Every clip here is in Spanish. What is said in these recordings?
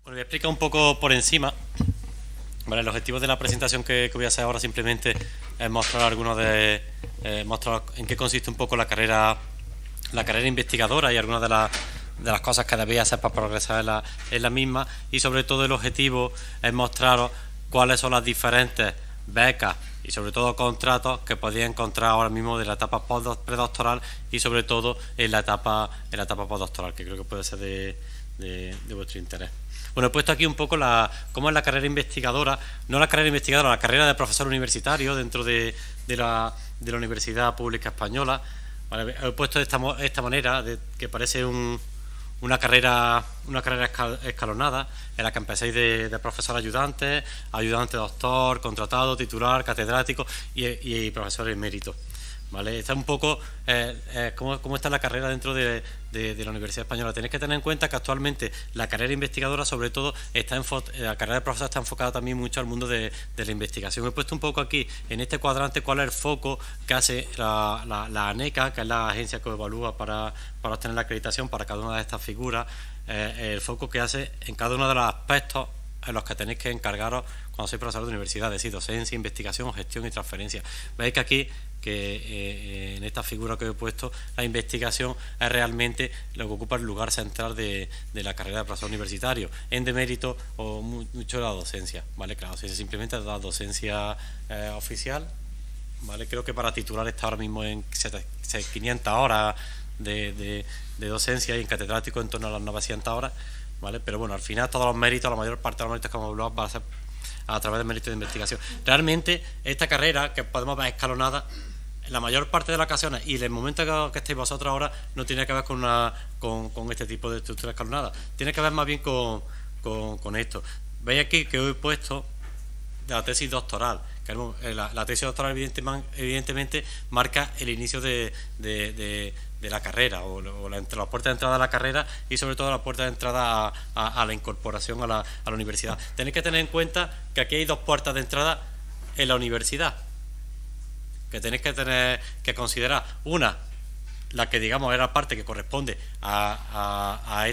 Bueno, voy a explicar un poco por encima. Vale, el objetivo de la presentación que voy a hacer ahora simplemente es mostrar mostrar en qué consiste un poco la carrera investigadora y algunas de las cosas que debéis hacer para progresar en la misma, y sobre todo el objetivo es mostraros cuáles son las diferentes becas y sobre todo contratos que podéis encontrar ahora mismo de la etapa predoctoral y sobre todo en la etapa postdoctoral, que creo que puede ser de vuestro interés. Bueno, he puesto aquí un poco cómo es la carrera investigadora, no la carrera investigadora, la carrera de profesor universitario dentro de la Universidad Pública Española. Vale, he puesto de esta manera, que parece una carrera escalonada, en la que empezáis de profesor ayudante, ayudante doctor, contratado, titular, catedrático y profesor emérito. ¿Vale? Está un poco cómo está la carrera dentro de la Universidad Española. Tenéis que tener en cuenta que actualmente la carrera investigadora, sobre todo, la carrera de profesor está enfocada también mucho al mundo de la investigación. He puesto un poco aquí, en este cuadrante, cuál es el foco que hace la ANECA, que es la agencia que evalúa para obtener la acreditación para cada una de estas figuras, el foco que hace en cada uno de los aspectos en los que tenéis que encargaros cuando sois profesor de universidad, es decir, docencia, investigación, gestión y transferencia. Veis que aquí, en esta figura que he puesto, la investigación es realmente lo que ocupa el lugar central de la carrera de profesor universitario. En demérito o mucho la docencia, ¿vale? Que la docencia simplemente es la docencia oficial, ¿vale? Creo que para titular está ahora mismo en 500 horas de docencia, y en catedrático en torno a las 900 horas, ¿vale? Pero bueno, al final todos los méritos, la mayor parte de los méritos que hemos hablado va a ser a través del mérito de investigación. Realmente esta carrera, que podemos ver escalonada, la mayor parte de las ocasiones, y el momento que estéis vosotros ahora, no tiene que ver con este tipo de estructura escalonada, tiene que ver más bien con esto. Veis aquí que he puesto de la tesis doctoral, que la tesis doctoral evidentemente marca el inicio de la carrera, o la puerta de entrada a la carrera, y sobre todo la puerta de entrada a la incorporación a la universidad. Tenéis que tener en cuenta que aquí hay dos puertas de entrada en la universidad, que tenéis que tener que considerar. Una, la que digamos es la parte que corresponde a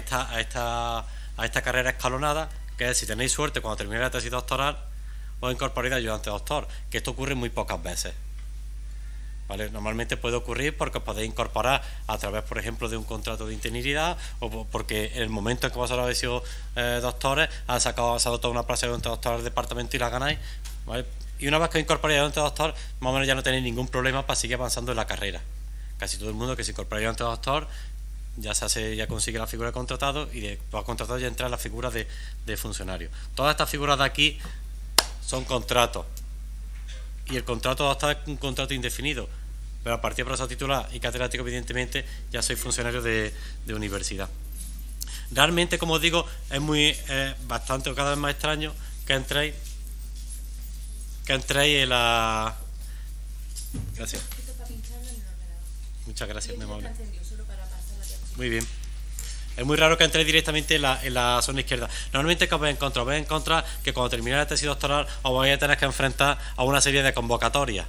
esta carrera escalonada, que es, si tenéis suerte, cuando terminéis la tesis doctoral os incorporéis de ayudante doctor, que esto ocurre muy pocas veces. ¿Vale? Normalmente puede ocurrir porque os podéis incorporar a través, por ejemplo, de un contrato de interinidad, o porque en el momento en que vosotros habéis sido doctores, han sacado toda una plaza de ayudante doctor del departamento y la ganáis, ¿vale? Y una vez que os incorporáis a ayudante doctor, más o menos ya no tenéis ningún problema para seguir avanzando en la carrera. Casi todo el mundo que se incorpora a ayudante doctor ya consigue la figura de contratado, y después de contratado ya entra en la figura de funcionario. Todas estas figuras de aquí son contratos, y el contrato doctor es un contrato indefinido, pero a partir de profesor titular y catedrático, evidentemente, ya soy funcionario de universidad. Realmente, como os digo, es bastante o cada vez más extraño que entréis en la... Gracias. Muchas gracias, mi amable. Muy bien. Es muy raro que entréis directamente en la zona izquierda. Normalmente, ¿qué os vais a encontrar? Os vais a encontrar que cuando terminéis la tesis doctoral os vais a tener que enfrentar a una serie de convocatorias.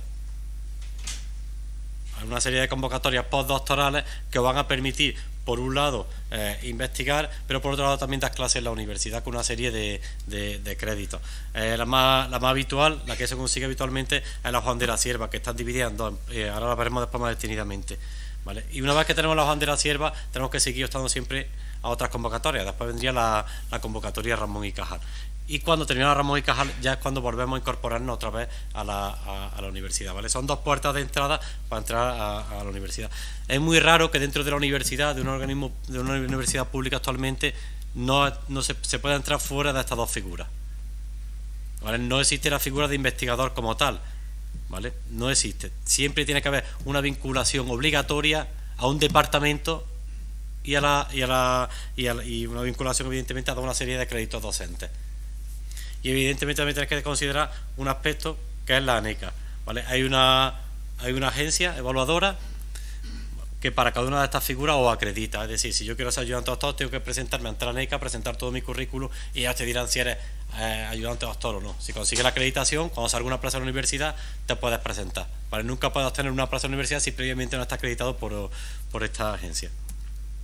Una serie de convocatorias postdoctorales que os van a permitir, por un lado, investigar, pero por otro lado también dar clases en la universidad con una serie de créditos. La más habitual, la que se consigue habitualmente, es la Juan de la Cierva, que están divididas en dos. Ahora la veremos después más detenidamente, ¿vale? Y una vez que tenemos la Juan de la Cierva, tenemos que seguir estando siempre a otras convocatorias. Después vendría la convocatoria Ramón y Cajal. Y cuando termina Ramón y Cajal, ya es cuando volvemos a incorporarnos otra vez a la universidad, ¿vale? Son dos puertas de entrada para entrar a la universidad. Es muy raro que dentro de la universidad, de un organismo, de una universidad pública actualmente, no se pueda entrar fuera de estas dos figuras, ¿vale? No existe la figura de investigador como tal, ¿vale? No existe. Siempre tiene que haber una vinculación obligatoria a un departamento y una vinculación, evidentemente, a toda una serie de créditos docentes. Y evidentemente también tenéis que considerar un aspecto que es la ANECA, ¿vale? Hay una agencia evaluadora que para cada una de estas figuras os acredita. Es decir, si yo quiero ser ayudante doctor, tengo que presentarme ante la ANECA, presentar todo mi currículum, y ya te dirán si eres ayudante doctor o no. Si consigues la acreditación, cuando salga una plaza en la universidad, te puedes presentar, ¿vale? Nunca puedes obtener una plaza en la universidad si previamente no está acreditado por esta agencia.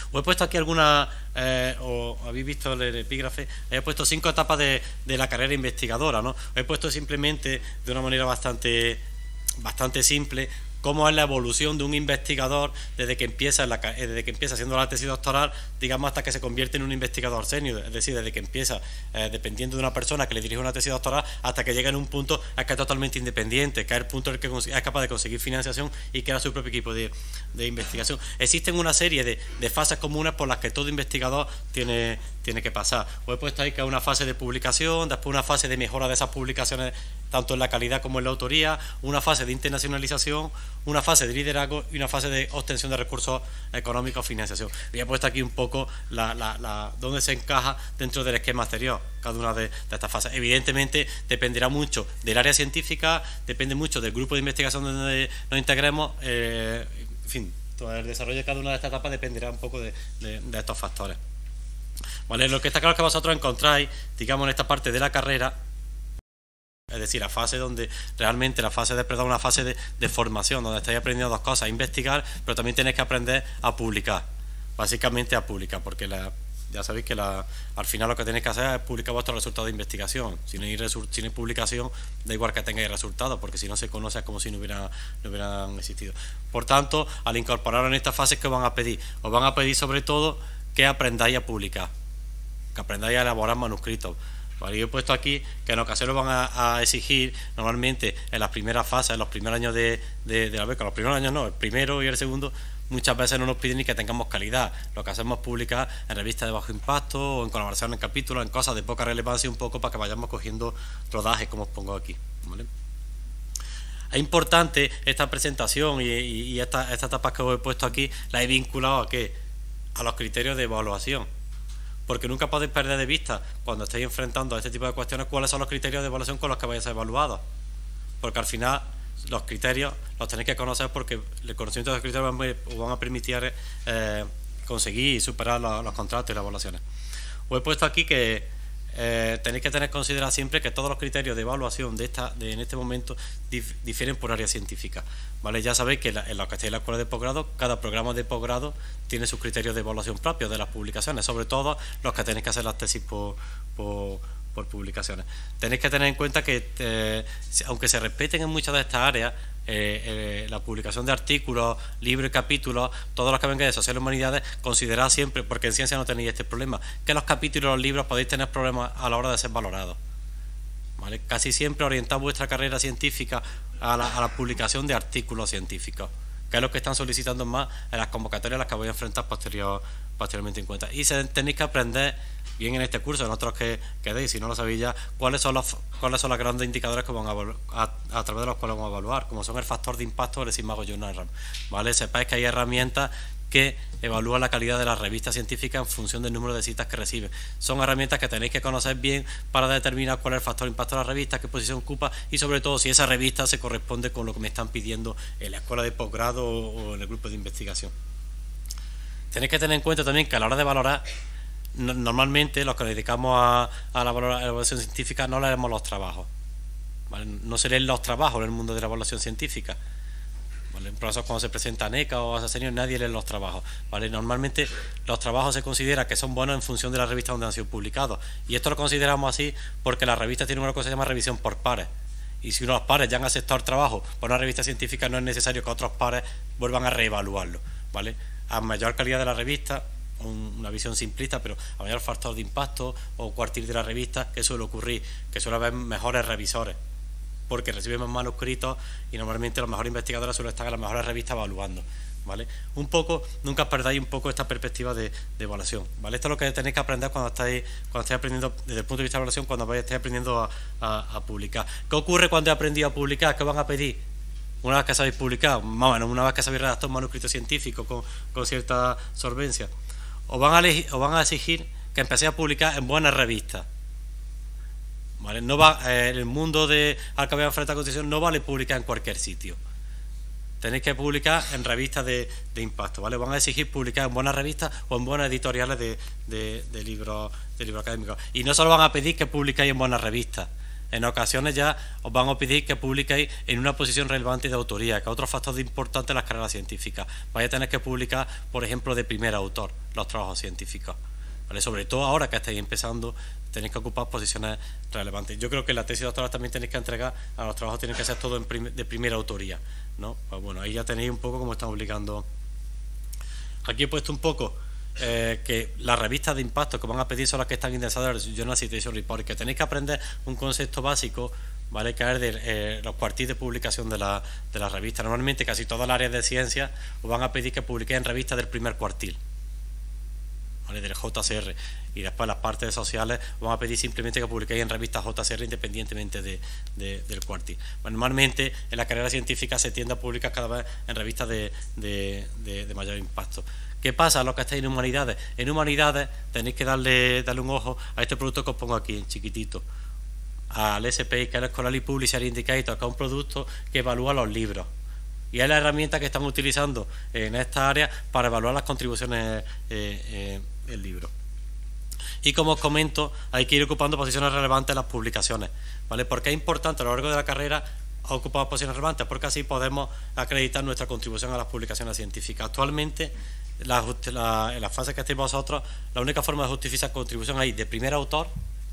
Os he puesto aquí algunas, o habéis visto el epígrafe, he puesto 5 etapas de la carrera investigadora, ¿no? Os he puesto simplemente de una manera bastante simple cómo es la evolución de un investigador desde que empieza haciendo la tesis doctoral, digamos, hasta que se convierte en un investigador senior, es decir, desde que empieza dependiendo de una persona que le dirige una tesis doctoral hasta que llega en un punto en que es totalmente independiente, que es el punto en el que es capaz de conseguir financiación y crea su propio equipo de investigación. Existen una serie de fases comunes por las que todo investigador tiene que pasar. Os he puesto ahí que es una fase de publicación, después una fase de mejora de esas publicaciones tanto en la calidad como en la autoría, una fase de internacionalización, una fase de liderazgo y una fase de obtención de recursos económicos, financiación. Y he puesto aquí un poco dónde se encaja dentro del esquema anterior cada una de estas fases. Evidentemente dependerá mucho del área científica, depende mucho del grupo de investigación donde nos integremos, en fin, todo el desarrollo de cada una de estas etapas dependerá un poco de estos factores. Vale, lo que está claro es que vosotros encontráis, digamos, en esta parte de la carrera, es decir, la fase donde realmente una fase de formación, donde estáis aprendiendo dos cosas, a investigar, pero también tenéis que aprender a publicar, básicamente a publicar, porque ya sabéis que al final lo que tenéis que hacer es publicar vuestros resultados de investigación. Si no hay publicación, da igual que tengáis resultados, porque si no se conoce es como si no hubieran existido. Por tanto, al incorporar en estas fases, ¿qué os van a pedir? Os van a pedir sobre todo que aprendáis a publicar, que aprendáis a elaborar manuscritos. Vale, yo he puesto aquí que en ocasiones van a exigir normalmente en las primeras fases, en los primeros años de la beca, los primeros años no, el primero y el segundo, muchas veces no nos piden ni que tengamos calidad. Lo que hacemos es publicar en revistas de bajo impacto o en colaboración en capítulos, en cosas de poca relevancia, un poco para que vayamos cogiendo rodaje, como os pongo aquí, ¿vale? Es importante esta presentación y estas etapas que os he puesto aquí, las he vinculado a los criterios de evaluación, porque nunca podéis perder de vista cuando estéis enfrentando a este tipo de cuestiones cuáles son los criterios de evaluación con los que vais a ser evaluados, porque al final los criterios los tenéis que conocer, porque el conocimiento de los criterios os van a permitir conseguir y superar los contratos y las evaluaciones. Os he puesto aquí que tenéis que tener considerado siempre que todos los criterios de evaluación en este momento difieren por área científica, ¿vale? Ya sabéis que en los que estáis en la escuela de posgrado, cada programa de posgrado tiene sus criterios de evaluación propios de las publicaciones, sobre todo los que tenéis que hacer las tesis por publicaciones. Tenéis que tener en cuenta que aunque se respeten en muchas de estas áreas, la publicación de artículos, libros y capítulos, todos los que vengan de sociales y humanidades, considerad siempre, porque en ciencia no tenéis este problema, que los capítulos y los libros podéis tener problemas a la hora de ser valorados, ¿vale? Casi siempre orientad vuestra carrera científica a la publicación de artículos científicos, que es lo que están solicitando más en las convocatorias a las que voy a enfrentar posteriormente en cuenta. Y tenéis que aprender bien en este curso, en otros que deis, si no lo sabéis ya, cuáles son los grandes indicadores que van a través de los cuales vamos a evaluar, como son el factor de impacto o el Sigma Journal RAM, ¿vale? Sepáis que hay herramientas que evalúan la calidad de las revistas científicas en función del número de citas que reciben. Son herramientas que tenéis que conocer bien para determinar cuál es el factor de impacto de la revista, qué posición ocupa y sobre todo si esa revista se corresponde con lo que me están pidiendo en la escuela de posgrado o en el grupo de investigación. Tenéis que tener en cuenta también que a la hora de valorar, normalmente los que nos dedicamos a la evaluación científica no leemos los trabajos, ¿vale? No se leen los trabajos en el mundo de la evaluación científica, ¿vale? Por eso cuando se presenta NECA o Asesenior nadie lee los trabajos, ¿vale? Normalmente los trabajos se considera que son buenos en función de la revista donde han sido publicados, y esto lo consideramos así porque la revista tiene una cosa que se llama revisión por pares, y si unos pares ya han aceptado el trabajo por una revista científica, no es necesario que otros pares vuelvan a reevaluarlo, ¿vale? A mayor calidad de la revista, una visión simplista, pero a mayor factor de impacto o cuartil de la revista, que suele ocurrir, que suele haber mejores revisores, porque reciben más manuscritos y normalmente los mejores investigadores suelen estar en las mejores revistas evaluando, ¿vale? Un poco, nunca perdáis un poco esta perspectiva de evaluación, ¿vale? Esto es lo que tenéis que aprender cuando estáis aprendiendo desde el punto de vista de evaluación, cuando estéis aprendiendo a publicar. ¿Qué ocurre cuando he aprendido a publicar? ¿Qué van a pedir? Una vez que sabéis publicar, más o menos, una vez que sabéis redactar un manuscrito científico con cierta solvencia, os van a exigir que empecéis a publicar en buenas revistas, ¿vale? No va, en el mundo al que voy a enfrentar a continuación no vale publicar en cualquier sitio. Tenéis que publicar en revistas de impacto, ¿vale? Van a exigir publicar en buenas revistas o en buenas editoriales de libros académicos. Y no solo van a pedir que publicáis en buenas revistas, En ocasiones ya os van a pedir que publiquéis en una posición relevante de autoría, que es otro factor importante en las carreras científicas. Vais a tener que publicar, por ejemplo, de primer autor los trabajos científicos. ¿Vale? Sobre todo ahora que estáis empezando, tenéis que ocupar posiciones relevantes. Yo creo que la tesis doctoral también tenéis que entregar, a los trabajos tienen que ser todo de primera autoría, ¿no? Pues bueno, ahí ya tenéis un poco cómo estamos obligando. Aquí he puesto un poco que las revistas de impacto que van a pedir son las que están indexadas en el Journal Citation Report, que tenéis que aprender un concepto básico, ¿vale? Que es de los cuartiles de publicación de la revista. Normalmente casi todas las áreas de ciencia os van a pedir que publiquéis en revistas del primer cuartil, ¿vale? Del JCR, y después las partes sociales os van a pedir simplemente que publiquéis en revistas JCR independientemente del cuartil. Bueno, normalmente en la carrera científica se tiende a publicar cada vez en revistas de mayor impacto. ¿Qué pasa a los que estáis en humanidades? En humanidades tenéis que darle un ojo a este producto que os pongo aquí en chiquitito, al SPI, que es el Scholarly Publisher Indicator, que es un producto que evalúa los libros. Y es la herramienta que estamos utilizando en esta área para evaluar las contribuciones del libro. Y como os comento, hay que ir ocupando posiciones relevantes en las publicaciones, ¿vale? Porque es importante a lo largo de la carrera ocupar posiciones relevantes, porque así podemos acreditar nuestra contribución a las publicaciones científicas. Actualmente, en la fase que estáis vosotros, la única forma de justificar contribución es de primer autor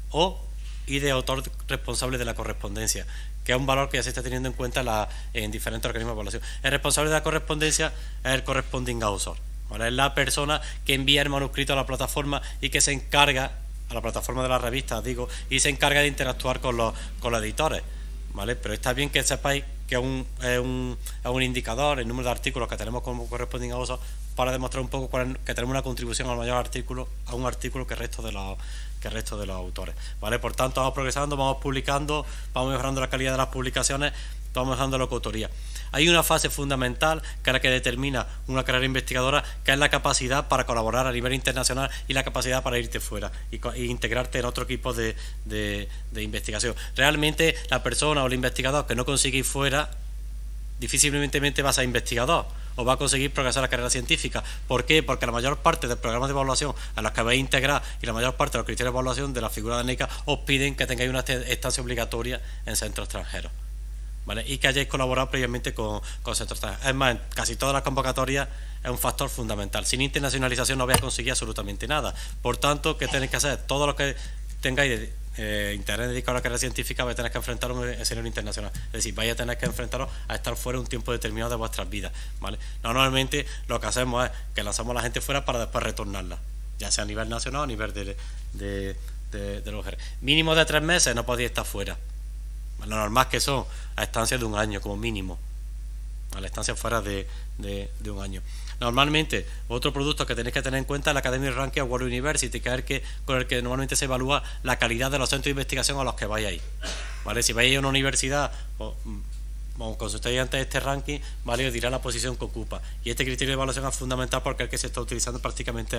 y de autor responsable de la correspondencia, que es un valor que ya se está teniendo en cuenta en diferentes organismos de evaluación. El responsable de la correspondencia es el corresponding author, ¿vale? Es la persona que envía el manuscrito a la plataforma y que se encarga, a la plataforma de la revista, digo, y se encarga de interactuar con los editores, ¿vale? Pero está bien que sepáis que es un indicador el número de artículos que tenemos como corresponding author, para demostrar un poco que tenemos una contribución al mayor artículo, a un artículo que el resto de los autores, ¿vale? Por tanto, vamos progresando, vamos publicando, vamos mejorando la calidad de las publicaciones, vamos mejorando la coautoría. Hay una fase fundamental que es la que determina una carrera investigadora, que es la capacidad para colaborar a nivel internacional y la capacidad para irte fuera y integrarte en otro equipo de investigación. Realmente la persona o el investigador que no consigue ir fuera difícilmente va a ser investigador o va a conseguir progresar la carrera científica. ¿Por qué? Porque la mayor parte de programas de evaluación a los que vais a integrar y la mayor parte de los criterios de evaluación de la figura de NECA os piden que tengáis una estancia obligatoria en centros extranjeros, ¿vale? Y que hayáis colaborado previamente con centros extranjeros. Es más, en casi todas las convocatorias es un factor fundamental. Sin internacionalización no vais a conseguir absolutamente nada. Por tanto, ¿qué tenéis que hacer? Todo lo que tengáis interés dedicado a la carrera científica vais a tener que enfrentar un escenario internacional, es decir, vais a tener que enfrentaros a estar fuera un tiempo determinado de vuestras vidas, ¿vale? Normalmente lo que hacemos es que lanzamos a la gente fuera para después retornarla, ya sea a nivel nacional o a nivel de los GR. Mínimo de 3 meses no podéis estar fuera, ¿vale? Lo normal que son a estancias de un año como mínimo, a la estancia fuera de un año. Normalmente, otro producto que tenéis que tener en cuenta es la Academic Ranking of World University, que es con el que normalmente se evalúa la calidad de los centros de investigación a los que vayáis, ¿vale? Si vais a una universidad o consultáis antes este ranking, ¿vale? Os dirá la posición que ocupa. Y este criterio de evaluación es fundamental porque es el que se está utilizando prácticamente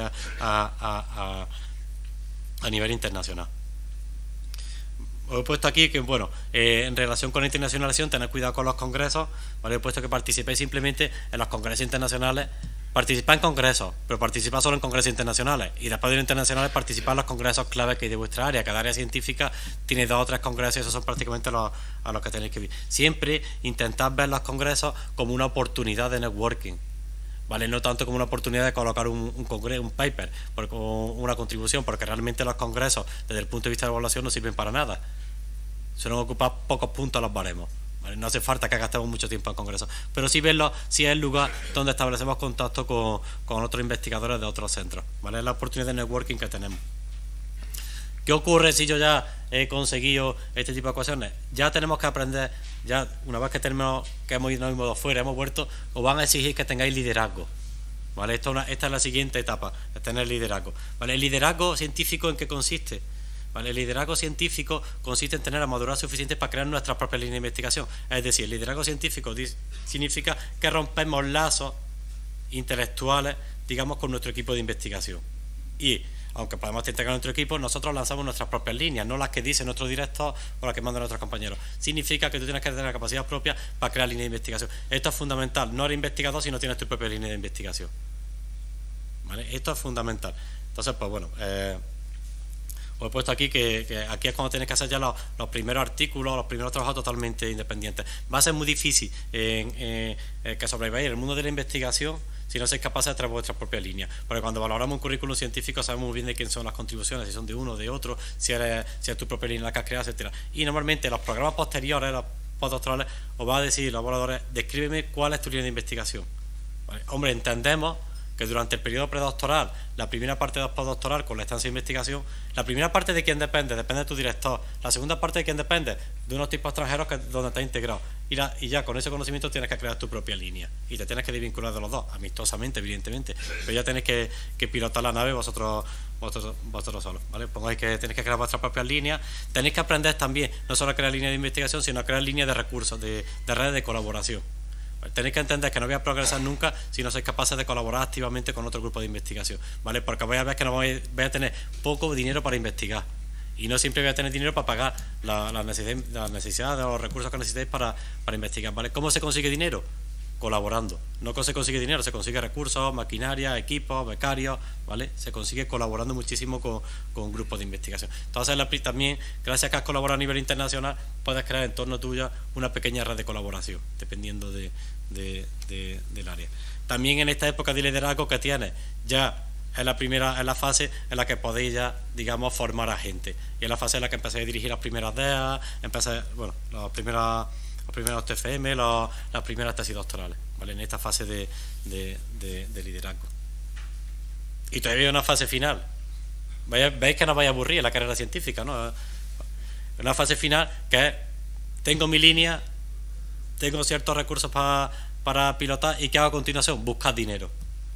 a nivel internacional. Os he puesto aquí que, bueno, en relación con la internacionalización, tened cuidado con los congresos, ¿vale? He puesto que participéis simplemente en los congresos internacionales. Participad en congresos, pero participad solo en congresos internacionales. Y después de los internacionales, participad en los congresos claves que hay de vuestra área. Cada área científica tiene 2 o 3 congresos y esos son prácticamente a los que tenéis que ir. Siempre intentad ver los congresos como una oportunidad de networking, ¿vale? No tanto como una oportunidad de colocar un paper o una contribución, porque realmente los congresos desde el punto de vista de evaluación no sirven para nada, suelen ocupar pocos puntos los baremos, ¿vale? No hace falta que gastemos mucho tiempo en congresos, pero sí verlo, sí es el lugar donde establecemos contacto con otros investigadores de otros centros, ¿vale? Es la oportunidad de networking que tenemos. ¿Qué ocurre si yo ya he conseguido este tipo de ecuaciones? Ya tenemos que aprender, ya una vez que hemos ido fuera, hemos vuelto, os van a exigir que tengáis liderazgo, ¿vale? Esta es la siguiente etapa, es tener liderazgo, ¿vale? ¿El liderazgo científico en qué consiste? ¿Vale? El liderazgo científico consiste en tener la madurez suficiente para crear nuestras propias líneas de investigación. Es decir, el liderazgo científico significa que rompemos lazos intelectuales, digamos, con nuestro equipo de investigación. Y aunque podemos integrar nuestro equipo, nosotros lanzamos nuestras propias líneas, no las que dice nuestro director o las que mandan nuestros compañeros. Significa que tú tienes que tener la capacidad propia para crear líneas de investigación. Esto es fundamental. No eres investigador si no tienes tu propia línea de investigación, ¿vale? Esto es fundamental. Entonces, pues bueno, Os he puesto aquí que aquí es cuando tenéis que hacer ya los primeros artículos, los primeros trabajos totalmente independientes. Va a ser muy difícil que sobreviváis en el mundo de la investigación si no sois capaces de traer vuestras propias líneas. Porque cuando valoramos un currículum científico sabemos muy bien de quién son las contribuciones, si son de uno o de otro, si es tu propia línea la que has creado, etcétera. Y normalmente los programas posteriores, los postdoctorales, os va a decir los evaluadores, descríbeme cuál es tu línea de investigación. ¿Vale? Hombre, entendemos que durante el periodo predoctoral, la primera parte de postdoctoral con la estancia de investigación, la primera parte de quién depende de tu director, la segunda parte de quién depende de unos tipos extranjeros donde estás integrado, y ya con ese conocimiento tienes que crear tu propia línea y te tienes que desvincular de los dos, amistosamente evidentemente, pero ya tenéis que pilotar la nave vosotros solos, ¿vale? Pongáis que tenéis que crear vuestras propias líneas, tenéis que aprender también no solo a crear líneas de investigación, sino a crear líneas de recursos, de redes de colaboración. Tenéis que entender que no voy a progresar nunca si no sois capaces de colaborar activamente con otro grupo de investigación, ¿vale? Porque voy a ver que no voy a tener poco dinero para investigar y no siempre voy a tener dinero para pagar las necesidades de los recursos que necesitéis para investigar, ¿vale? ¿Cómo se consigue dinero? Colaborando. No se consigue dinero, se consigue recursos, maquinaria, equipos, becarios, ¿vale? Se consigue colaborando muchísimo con grupos de investigación. Entonces también, gracias a que has colaborado a nivel internacional, puedes crear en torno tuyo una pequeña red de colaboración, dependiendo del área. También en esta época de liderazgo que tienes, ya es la fase en la que podéis ya, digamos, formar a gente. Y es la fase en la que empezáis a dirigir las primeras DEA, los primeros TFM, las primeras tesis doctorales, ¿vale? En esta fase de liderazgo. Y todavía hay una fase final. Veis que no vais a aburrir en la carrera científica, ¿no? Una fase final que es, tengo mi línea, tengo ciertos recursos para pilotar, y ¿qué hago a continuación? Buscar dinero,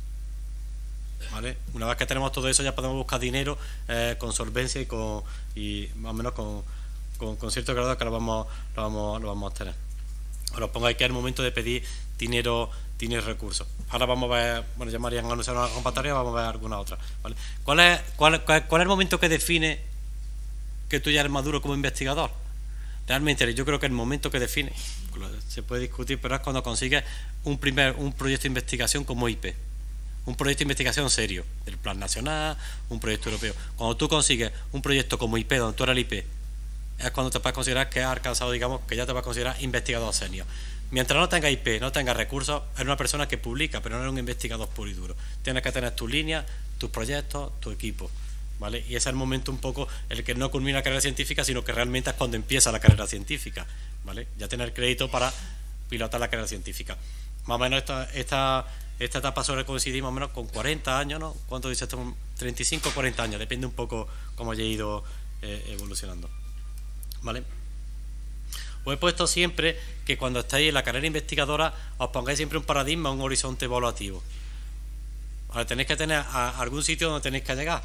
¿vale? Una vez que tenemos todo eso ya podemos buscar dinero con solvencia y más o menos con cierto grado que lo vamos a tener. Ahora os pongáis que es el momento de pedir dinero y recursos. Ahora vamos a ver, bueno, ya María han anunciado una convocatoria, vamos a ver alguna otra, ¿vale? ¿Cuál es el momento que define que tú ya eres maduro como investigador? Realmente yo creo que el momento que define, se puede discutir, pero es cuando consigues un proyecto de investigación como IP. Un proyecto de investigación serio, del plan nacional, un proyecto europeo. Cuando tú consigues un proyecto como IP, donde tú eres el IP, es cuando te puedes considerar que has alcanzado, digamos, que ya te vas a considerar investigador senior. Mientras no tengas IP, no tengas recursos, eres una persona que publica, pero no eres un investigador puro y duro. Tienes que tener tu línea, tus proyectos, tu equipo, ¿vale? Y ese es el momento un poco el que no culmina la carrera científica, sino que realmente es cuando empieza la carrera científica, ¿vale? Ya tener crédito para pilotar la carrera científica. Más o menos esta etapa suele coincidir más o menos con 40 años, ¿no? ¿Cuánto dice esto? 35 o 40 años, depende un poco cómo haya ido evolucionando, ¿vale? Os he puesto siempre que cuando estáis en la carrera investigadora os pongáis siempre un paradigma, un horizonte evaluativo. Ahora tenéis que tener algún sitio donde tenéis que llegar.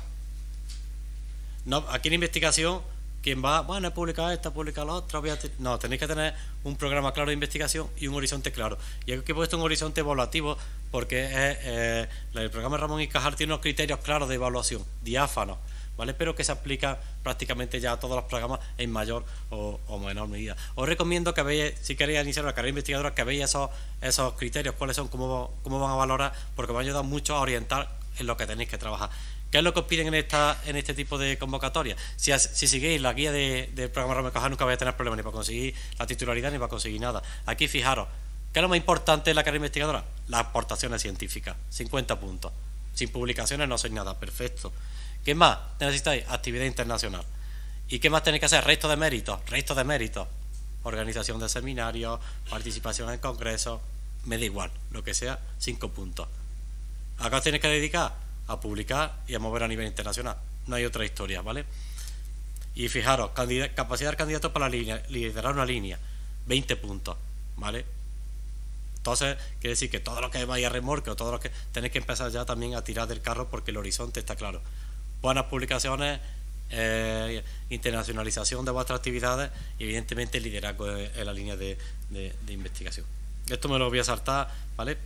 No, aquí en investigación, quien va, bueno, he publicado esta, he publicado la otra, no, tenéis que tener un programa claro de investigación y un horizonte claro. Y aquí he puesto un horizonte evaluativo porque el programa Ramón y Cajal tiene unos criterios claros de evaluación, diáfanos, ¿vale? Pero que se aplica prácticamente ya a todos los programas en mayor o menor medida. Os recomiendo que veáis, si queréis iniciar una carrera investigadora, que veáis esos criterios, cuáles son, cómo van a valorar, porque me va a ayudar mucho a orientar en lo que tenéis que trabajar. ¿Qué es lo que os piden en este tipo de convocatoria? Si seguís la guía del programa Ramón y Cajal, nunca vais a tener problemas ni para conseguir la titularidad ni para conseguir nada. Aquí fijaros, ¿qué es lo más importante en la carrera investigadora? Las aportaciones científicas, 50 puntos. Sin publicaciones no sois nada, perfecto. ¿Qué más necesitáis? Actividad internacional. ¿Y qué más tenéis que hacer? Resto de méritos. Organización de seminarios, participación en congresos, me da igual, lo que sea, 5 puntos. Acá os tenéis que dedicar a publicar y a mover a nivel internacional. No hay otra historia, ¿vale? Y fijaros, capacidad del candidato para liderar una línea, 20 puntos, ¿vale? Entonces, quiere decir que todo lo que vaya a remolque o todo lo que tenéis que empezar ya también a tirar del carro porque el horizonte está claro. Buenas publicaciones, internacionalización de vuestras actividades y evidentemente liderazgo en la línea de investigación. Esto me lo voy a saltar, ¿vale?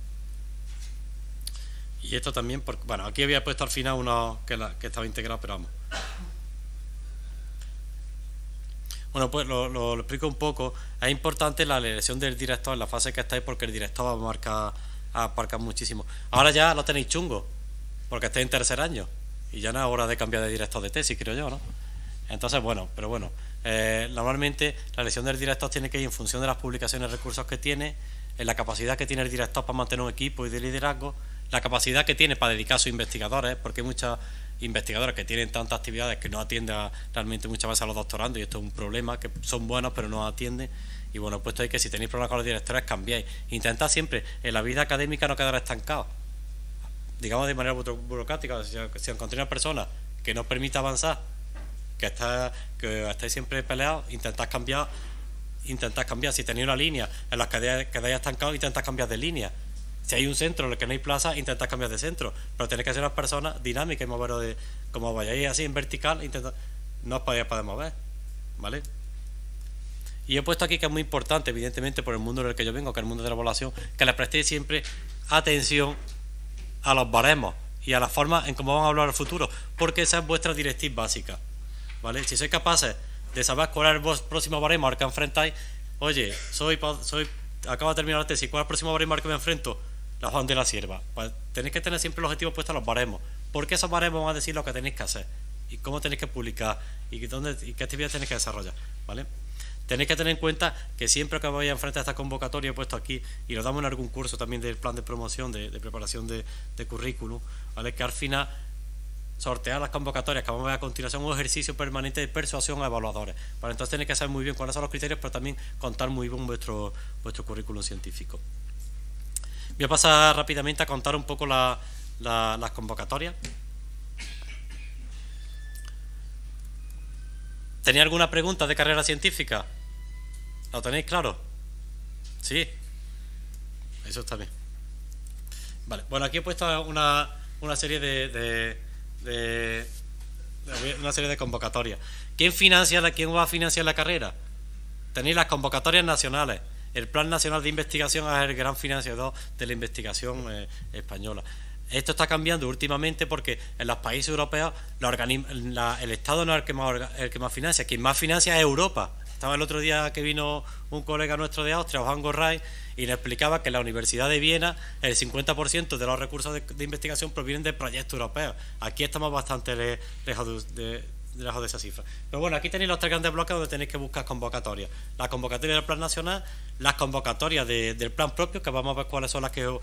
Y esto también, bueno, aquí había puesto al final uno que estaba integrado, pero vamos. Bueno, pues lo explico un poco. Es importante la elección del director en la fase que estáis porque el director va a marcar muchísimo. Ahora ya lo tenéis chungo, porque estáis en tercer año. y ya no es hora de cambiar de director de tesis, creo yo, ¿no? Entonces, bueno, pero bueno, normalmente la elección del director tiene que ir en función de las publicaciones y recursos que tiene, en la capacidad que tiene el director para mantener un equipo y de liderazgo, la capacidad que tiene para dedicar a sus investigadores, porque hay muchos investigadores que tienen tantas actividades que no atienden realmente muchas veces a los doctorandos, y esto es un problema, que son buenos pero no atienden. Y bueno, puesto ahí que si tenéis problemas con los directores, cambiáis. Intentad siempre en la vida académica no quedar estancados, digamos de manera burocrática. Si encontráis una persona que no os permita avanzar, que estáis siempre peleados, intentad cambiar. Si tenéis una línea en la que quedáis estancados, intentad cambiar de línea. Si hay un centro en el que no hay plaza, intentad cambiar de centro, pero tenéis que ser unas personas dinámicas y moveros de, como vayáis así en vertical, no os podéis mover, ¿vale? Y he puesto aquí que es muy importante, evidentemente, por el mundo en el que yo vengo, que es el mundo de la población, que le prestéis siempre atención a los baremos y a la forma en cómo van a hablar el futuro, porque esa es vuestra directriz básica, ¿vale? Si sois capaces de saber cuál es el próximo baremo al que enfrentáis, oye, acabo de terminar la tesis, ¿cuál es el próximo baremo al que me enfrento? La Juan de la Cierva. Pues tenéis que tener siempre el objetivo puesto a los baremos, porque esos baremos van a decir lo que tenéis que hacer y cómo tenéis que publicar y qué actividades tenéis que desarrollar, ¿vale? Tenéis que tener en cuenta que siempre que vais a enfrentar esta convocatoria, he puesto aquí, y lo damos en algún curso también del plan de promoción, de preparación de currículum, ¿vale? Que al final sortear las convocatorias que vamos a ver a continuación, un ejercicio permanente de persuasión a evaluadores. Vale, entonces tenéis que saber muy bien cuáles son los criterios, pero también contar muy bien vuestro currículum científico. Voy a pasar rápidamente a contar un poco las convocatorias. ¿Tenéis alguna pregunta de carrera científica? ¿Lo tenéis claro? Sí. Eso está bien. Vale, bueno, aquí he puesto una serie de convocatorias. ¿Quién va a financiar la carrera? Tenéis las convocatorias nacionales. El Plan Nacional de Investigación es el gran financiador de la investigación española. Esto está cambiando últimamente porque en los países europeos el Estado no es el que más financia. Quien más financia es Europa. Estaba el otro día que vino un colega nuestro de Austria, Juan Gorray, y nos explicaba que en la Universidad de Viena el 50% de los recursos de investigación provienen de proyectos europeos. Aquí estamos bastante lejos de esa cifra. Pero bueno, aquí tenéis los tres grandes bloques donde tenéis que buscar convocatorias. La convocatoria del Plan Nacional, las convocatorias del plan propio, que vamos a ver cuáles son las que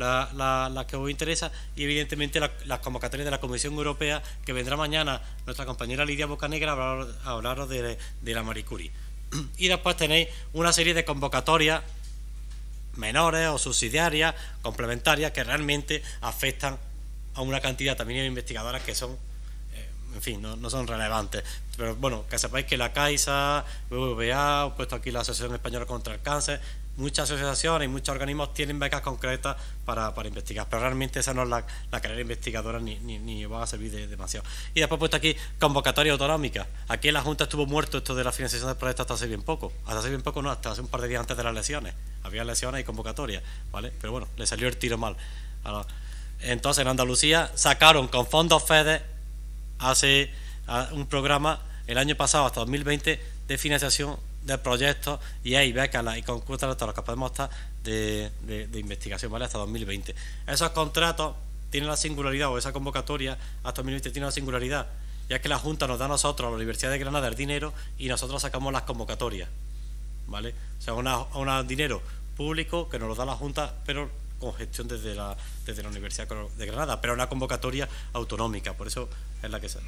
os interesa, y evidentemente las convocatorias de la Comisión Europea, que vendrá mañana nuestra compañera Lidia Bocanegra a hablaros de la Marie Curie. Y después tenéis una serie de convocatorias menores o subsidiarias, complementarias, que realmente afectan a una cantidad también de investigadoras que son, en fin, no son relevantes. Pero bueno, que sepáis que la Caixa, BBVA, he puesto aquí la Asociación Española contra el Cáncer, muchas asociaciones y muchos organismos tienen becas concretas para investigar, pero realmente esa no es la carrera investigadora ni va a servir de demasiado. Y después he puesto aquí convocatoria autonómica. Aquí en la Junta estuvo muerto esto de la financiación del proyecto hasta hace bien poco. Hasta hace un par de días antes de las elecciones. Había elecciones y convocatorias, ¿vale? Pero bueno, le salió el tiro mal. Entonces en Andalucía sacaron con fondos FEDER hace un programa el año pasado hasta 2020 de financiación de proyectos y hay becas y concursos hasta los que podemos estar de investigación, ¿vale? Hasta 2020. Esos contratos tienen la singularidad, o esa convocatoria hasta 2020 tiene la singularidad, ya que la Junta nos da a nosotros, a la Universidad de Granada, el dinero y nosotros sacamos las convocatorias, ¿vale? O sea, un dinero público que nos lo da la Junta, pero con gestión desde la Universidad de Granada, pero una convocatoria autonómica, por eso es la que sale.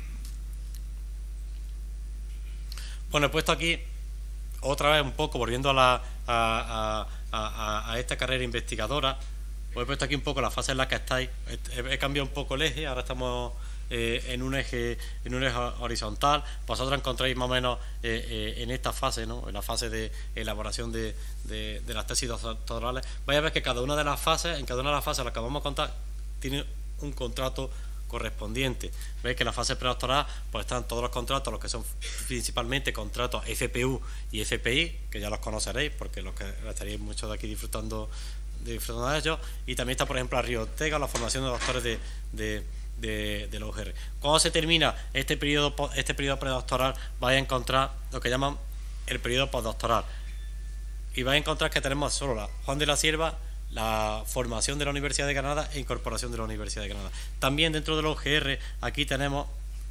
Bueno, he puesto aquí otra vez un poco, volviendo a esta carrera investigadora, os he puesto aquí un poco la fase en la que estáis. He cambiado un poco el eje, ahora estamos en un eje horizontal. Vosotros encontráis más o menos en esta fase, ¿no? En la fase de elaboración de las tesis doctorales. Vais a ver que en cada una de las fases a las que vamos a contar, tiene un contrato correspondiente. Veis que en la fase predoctoral pues están todos los contratos, los que son principalmente contratos FPU y FPI, que ya los conoceréis porque los que estaréis muchos de aquí disfrutando de ellos, y también está por ejemplo la Río Ortega, la formación de doctores de la UGR. Cuando se termina este periodo predoctoral, vais a encontrar lo que llaman el periodo postdoctoral, y vais a encontrar que tenemos solo la Juan de la Cierva, la formación de la Universidad de Granada e incorporación de la Universidad de Granada. También dentro de los GR aquí tenemos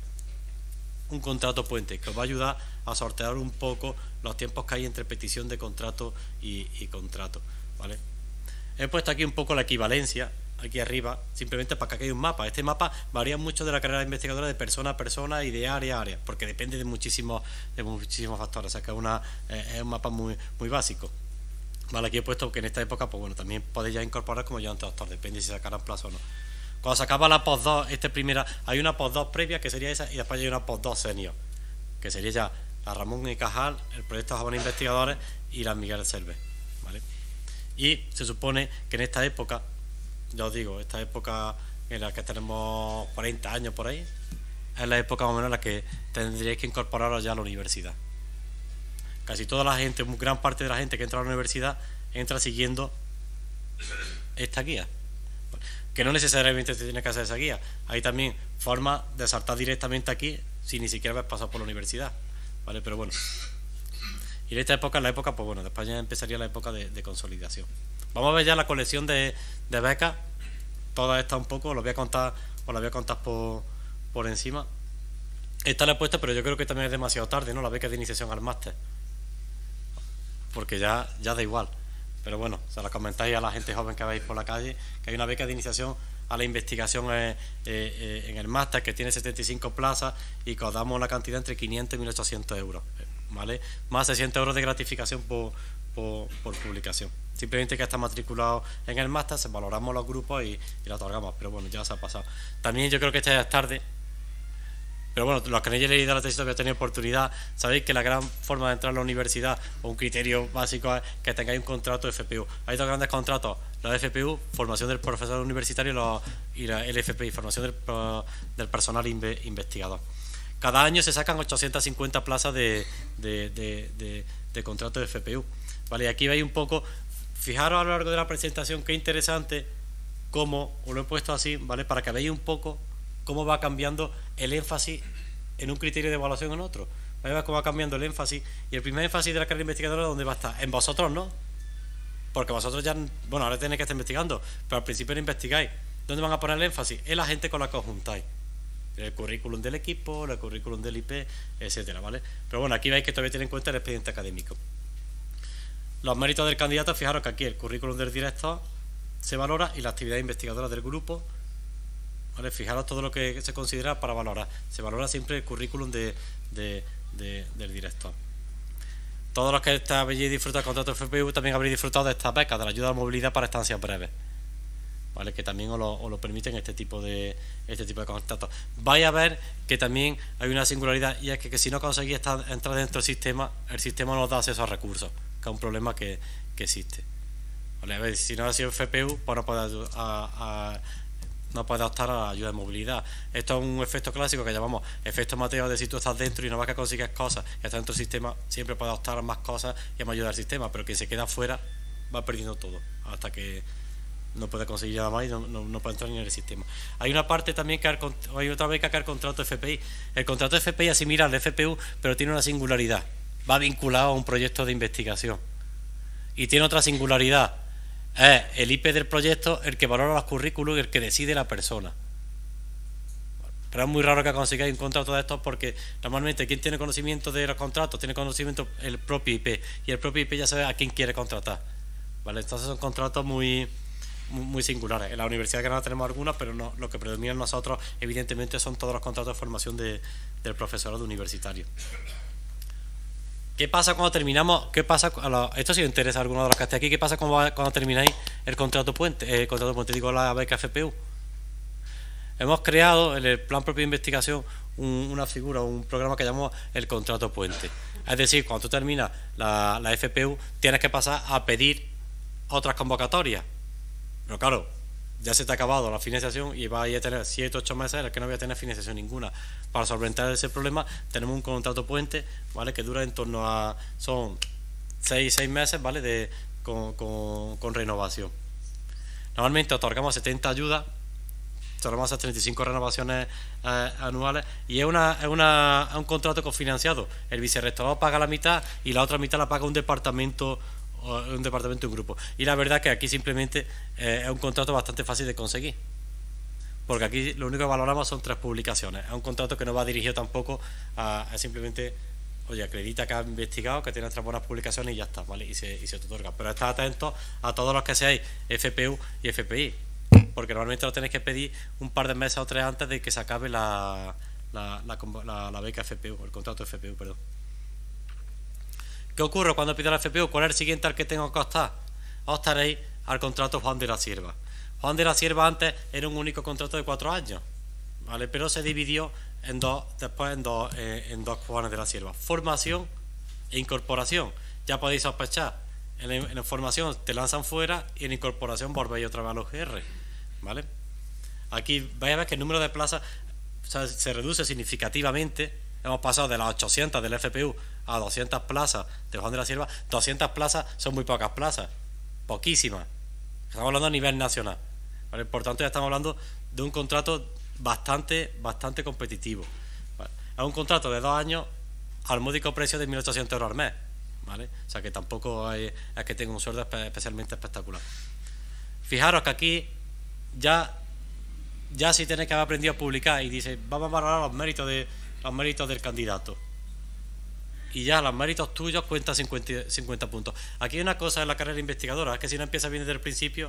un contrato puente que os va a ayudar a sortear un poco los tiempos que hay entre petición de contrato y contrato, ¿vale? He puesto aquí un poco la equivalencia aquí arriba, simplemente para que aquí hay un mapa. Este mapa varía mucho de la carrera investigadora de persona a persona y de área a área, porque depende de muchísimos factores. O sea que es un mapa muy básico. Vale, aquí he puesto que en esta época, pues bueno, también podéis ya incorporar como ayudante doctor, depende si sacarán plazo o no. Cuando se acaba la post-2, hay una post-2 previa que sería esa, y después hay una post-2 senior, que sería ya la Ramón y Cajal, el proyecto Jóvenes Investigadores y la Miguel Selve, ¿vale? Y se supone que en esta época, ya os digo, esta época en la que tenemos 40 años por ahí, es la época más o menos en la que tendríais que incorporaros ya a la universidad. Casi toda la gente, gran parte de la gente que entra a la universidad entra siguiendo esta guía, que no necesariamente se tiene que hacer esa guía. Hay también formas de saltar directamente aquí sin ni siquiera haber pasado por la universidad, ¿vale? Pero bueno, y en esta época, la época, pues bueno, después ya empezaría la época de consolidación. Vamos a ver ya la colección de becas, toda esta un poco, os la voy a contar por encima. Esta la he puesto, pero yo creo que también es demasiado tarde, ¿no? La beca de iniciación al máster, porque ya da igual. Pero bueno, se la comentáis a la gente joven que veis por la calle, que hay una beca de iniciación a la investigación en el máster que tiene 75 plazas y que os damos una cantidad entre 500 y 1.800 euros, ¿vale? Más 600 euros de gratificación por publicación. Simplemente que está matriculado en el máster, se valoramos los grupos y lo otorgamos, pero bueno, ya se ha pasado. También yo creo que esta ya es tarde, pero bueno, los que no hayáis leído la tesis habéis tenido oportunidad, sabéis que la gran forma de entrar a la universidad, o un criterio básico, es que tengáis un contrato de FPU. Hay dos grandes contratos, la de FPU, formación del profesor universitario, y la LFPI, formación del personal investigador. Cada año se sacan 850 plazas de contrato de FPU, ¿vale? Y aquí veis un poco, fijaros a lo largo de la presentación, qué interesante, cómo, os lo he puesto así, ¿vale? Para que veáis un poco cómo va cambiando el énfasis en un criterio de evaluación en otro. Vais a ver cómo va cambiando el énfasis, y el primer énfasis de la carrera investigadora, ¿dónde va a estar? En vosotros, ¿no? Porque vosotros ya, bueno, ahora tenéis que estar investigando, pero al principio no investigáis. ¿Dónde van a poner el énfasis? En la gente con la que os juntáis. El currículum del equipo, el currículum del IP, etcétera, ¿vale? Pero bueno, aquí veis que todavía tiene en cuenta el expediente académico. Los méritos del candidato, fijaros que aquí el currículum del director se valora y la actividad investigadora del grupo, ¿vale? Fijaros todo lo que se considera para valorar. Se valora siempre el currículum del director. Todos los que habéis disfrutado del contrato de FPU también habréis disfrutado de estas becas, de la ayuda a la movilidad para estancias breves, ¿vale? Que también os lo permiten este tipo de contratos. Vais a ver que también hay una singularidad, y es que si no conseguís entrar dentro del sistema, el sistema no os da acceso a recursos, que es un problema que existe, ¿vale? A ver, si no ha sido FPU, pues no puede optar a la ayuda de movilidad. Esto es un efecto clásico que llamamos efecto Mateo, de si tú estás dentro y no vas a conseguir cosas y estás dentro del sistema, siempre puedes optar a más cosas y a más ayuda al sistema, pero quien se queda fuera va perdiendo todo hasta que no puede conseguir nada más y no puede entrar ni en el sistema. Hay una parte también que hay otra beca que es el contrato FPI. El contrato FPI asimila al FPU, pero tiene una singularidad, va vinculado a un proyecto de investigación y tiene otra singularidad. Es el IP del proyecto el que valora los currículos y el que decide la persona. Pero es muy raro que consigáis un contrato de estos, porque normalmente quien tiene conocimiento de los contratos tiene conocimiento el propio IP, y el propio IP ya sabe a quién quiere contratar, ¿vale? Entonces son contratos muy singulares. En la Universidad de Granada tenemos algunas, pero no, lo que predomina en nosotros evidentemente son todos los contratos de formación del profesorado universitario. ¿Qué pasa cuando terminamos? Esto si os interesa a alguno de los que esté aquí. ¿Qué pasa cuando termináis el contrato puente? Digo, la beca FPU. Hemos creado en el plan propio de investigación una figura, un programa que llamamos el contrato puente. Es decir, cuando tú terminas la FPU, tienes que pasar a pedir otras convocatorias. Pero claro, ya se te ha acabado la financiación y vais a tener 7 o 8 meses en los que no voy a tener financiación ninguna. Para solventar ese problema tenemos un contrato puente, ¿vale? Que dura en torno a, son 6 meses, ¿vale? Con renovación. Normalmente otorgamos 70 ayudas, otorgamos a 35 renovaciones anuales, y es un contrato cofinanciado. El vicerrectorado paga la mitad y la otra mitad la paga un departamento un departamento y un grupo. Y la verdad que aquí simplemente es un contrato bastante fácil de conseguir, porque aquí lo único que valoramos son 3 publicaciones. Es un contrato que no va dirigido tampoco a simplemente, oye, acredita que has investigado, que tienes 3 buenas publicaciones y ya está, ¿vale? Y se te otorga. Pero estad atentos a todos los que seáis FPU y FPI, porque normalmente lo tenéis que pedir un par de meses o 3 antes de que se acabe la beca FPU, el contrato FPU, perdón. ¿Qué ocurre cuando pido la FPU? ¿Cuál es el siguiente al que tengo que optar? Optaréis al contrato Juan de la Cierva. Juan de la Cierva antes era un único contrato de 4 años, ¿vale? Pero se dividió en dos Juanes de la Cierva: formación e incorporación. Ya podéis sospechar, en la formación te lanzan fuera y en incorporación volvéis otra vez a los GR, ¿vale? Aquí vais a ver que el número de plazas, o sea, se reduce significativamente. Hemos pasado de las 800 del FPU a 200 plazas de Juan de la Cierva. 200 plazas son muy pocas plazas, poquísimas. Estamos hablando a nivel nacional, ¿vale? Por tanto, ya estamos hablando de un contrato bastante competitivo, ¿vale? Es un contrato de 2 años al módico precio de 1.800 euros al mes, ¿vale? O sea que tampoco es que tenga un sueldo especialmente espectacular. Fijaros que aquí ya si tenéis que haber aprendido a publicar y dice, vamos a valorar los méritos del candidato, y ya los méritos tuyos cuentan 50 puntos. Aquí hay una cosa en la carrera investigadora, es que si no empiezas bien desde el principio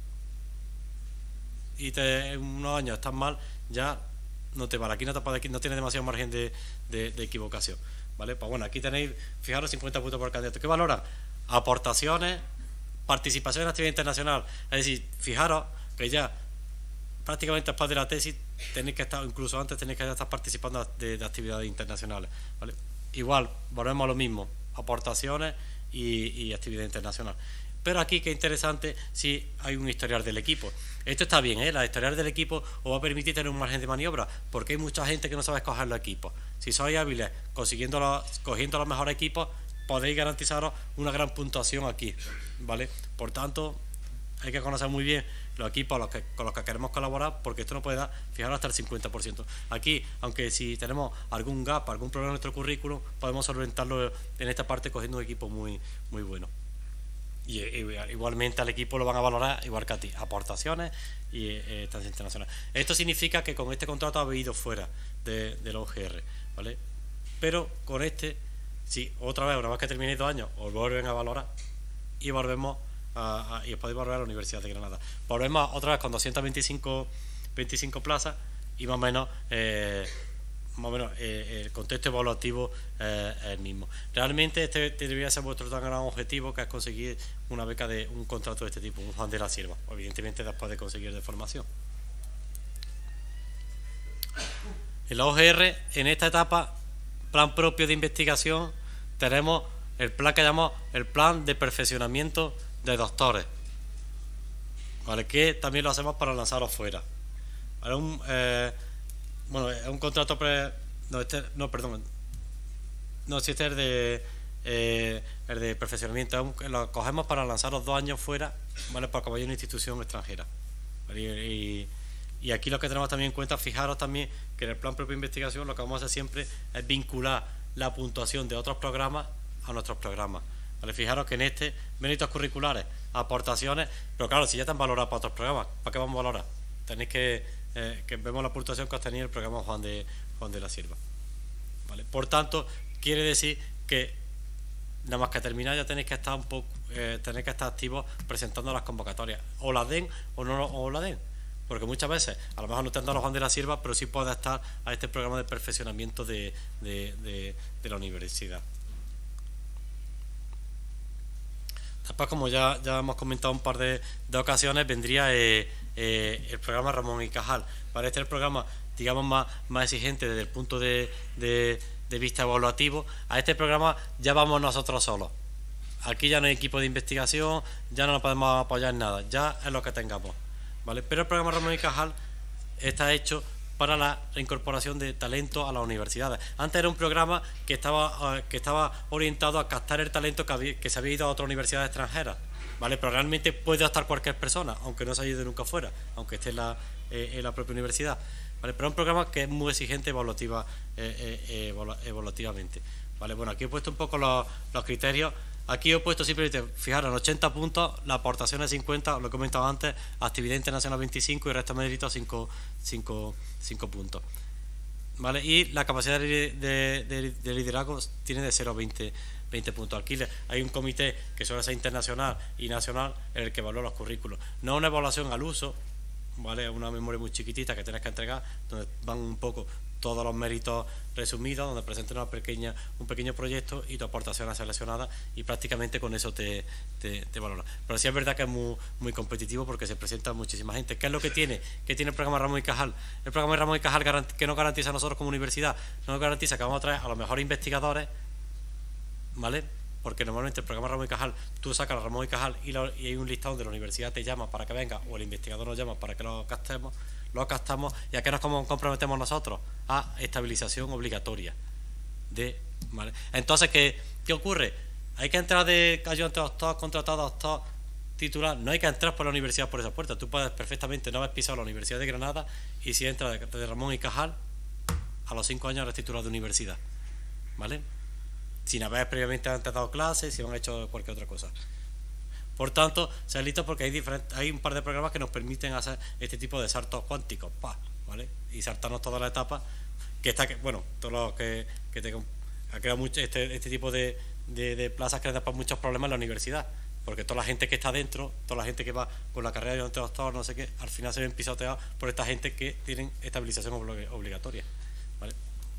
y en unos años estás mal, ya no te vale. Aquí no tienes demasiado margen de equivocación, ¿vale? Pues bueno, aquí tenéis, fijaros, 50 puntos por candidato. ¿Qué valoran? Aportaciones, participación en actividad internacional. Es decir, fijaros que ya prácticamente después de la tesis tenéis que estar, incluso antes tenéis que estar participando de actividades internacionales, ¿vale? Igual, volvemos a lo mismo, aportaciones y actividad internacional. Pero aquí, que interesante, si hay un historial del equipo. Esto está bien, ¿eh? La historial del equipo os va a permitir tener un margen de maniobra, porque hay mucha gente que no sabe escoger los equipos. Si sois hábiles cogiendo los mejores equipos, podéis garantizaros una gran puntuación aquí, ¿vale? Por tanto, hay que conocer muy bien los equipos con los que queremos colaborar, porque esto nos puede dar, fijaros, hasta el 50%. Aquí, aunque si tenemos algún gap, algún problema en nuestro currículum, podemos solventarlo en esta parte cogiendo un equipo muy muy y igualmente al equipo lo van a valorar igual que a ti, aportaciones y estancia internacional. Esto significa que con este contrato habéis ido fuera de los OGR, ¿vale? Pero con este, si otra vez, una vez que terminéis 2 años, os vuelven a valorar y volvemos y os podéis volver a la Universidad de Granada. Volvemos otra vez con 225 plazas y más o menos el contexto evaluativo es el mismo. Realmente este debería ser vuestro tan gran objetivo, que es conseguir una beca de un contrato de este tipo, un Juan de la Cierva, evidentemente después de conseguir de formación. En la OGR, en esta etapa, plan propio de investigación, tenemos el plan que llamamos el plan de perfeccionamiento de doctores, ¿vale? Que también lo hacemos para lanzarlos fuera. ¿Vale? Es un contrato este es el de perfeccionamiento. Lo cogemos para lanzar los 2 años fuera, ¿vale? Para que vaya a una institución extranjera, ¿vale? Y aquí lo que tenemos también en cuenta, fijaros también que en el plan propio de investigación lo que vamos a hacer siempre es vincular la puntuación de otros programas a nuestros programas, ¿vale? Fijaros que en este, méritos curriculares, aportaciones, pero claro, si ya están valorados para otros programas, ¿para qué vamos a valorar? Tenéis que vemos la puntuación que has tenido el programa Juan de la Cierva, ¿vale? Por tanto, quiere decir que nada más que terminar ya tenéis que estar tenéis que estar activos presentando las convocatorias, o las den o no la den, porque muchas veces a lo mejor no te han dado los Juan de la Cierva, pero sí puedes estar a este programa de perfeccionamiento de la universidad. Después, como ya hemos comentado un par de ocasiones, vendría el programa Ramón y Cajal. Para este es el programa, digamos, más exigente desde el punto de vista evaluativo. A este programa ya vamos nosotros solos. Aquí ya no hay equipo de investigación, ya no nos podemos apoyar en nada, ya es lo que tengamos, ¿vale? Pero el programa Ramón y Cajal está hecho para la reincorporación de talento a las universidades. Antes era un programa que estaba orientado a captar el talento que se había ido a otras universidades extranjeras, ¿vale? Pero realmente puede optar cualquier persona, aunque no se haya ido nunca fuera, aunque esté en la propia universidad, ¿vale? Pero es un programa que es muy exigente evaluativamente, ¿vale? Bueno, aquí he puesto un poco los criterios. Aquí he puesto simplemente, fijaros, en 80 puntos, la aportación es 50, lo he comentado antes, actividad internacional 25 y resto de mérito 5 puntos. ¿Vale? Y la capacidad de liderazgo tiene de 0 a 20 puntos. Aquí hay un comité que suele ser internacional y nacional en el que evalúa los currículos. No es una evaluación al uso, ¿vale? Es una memoria muy chiquitita que tienes que entregar, donde van un poco todos los méritos resumidos, donde presentas un pequeño proyecto y tu aportación es seleccionada y prácticamente con eso te valora. Pero sí es verdad que es muy competitivo porque se presenta muchísima gente. ¿Qué es lo que tiene? ¿Qué tiene el programa Ramón y Cajal? El programa Ramón y Cajal que nos garantiza a nosotros como universidad, no nos garantiza que vamos a traer a los mejores investigadores, ¿vale? Porque normalmente el programa Ramón y Cajal, tú sacas a Ramón y Cajal y hay un listado donde la universidad te llama para que venga o el investigador nos llama para que lo captamos. ¿Y a qué nos comprometemos nosotros? A estabilización obligatoria. ¿Vale? Entonces, ¿qué ocurre? Hay que entrar de ayudante doctor, contratado doctor, titular. No hay que entrar por la universidad por esa puerta. Tú puedes perfectamente no haber pisado la Universidad de Granada y si entras de Ramón y Cajal, a los 5 años eres titular de universidad. ¿Vale? Sin haber previamente antes dado clases, si han hecho cualquier otra cosa. Por tanto, se listo porque hay un par de programas que nos permiten hacer este tipo de saltos cuánticos, ¿vale? Y saltarnos toda la etapa bueno, todo lo que ha creado mucho este tipo de plazas que dan muchos problemas en la universidad, porque toda la gente que está dentro, toda la gente que va con la carrera de ayudante doctor, no sé qué, al final se ven pisoteados por esta gente que tienen estabilización obligatoria, ¿vale?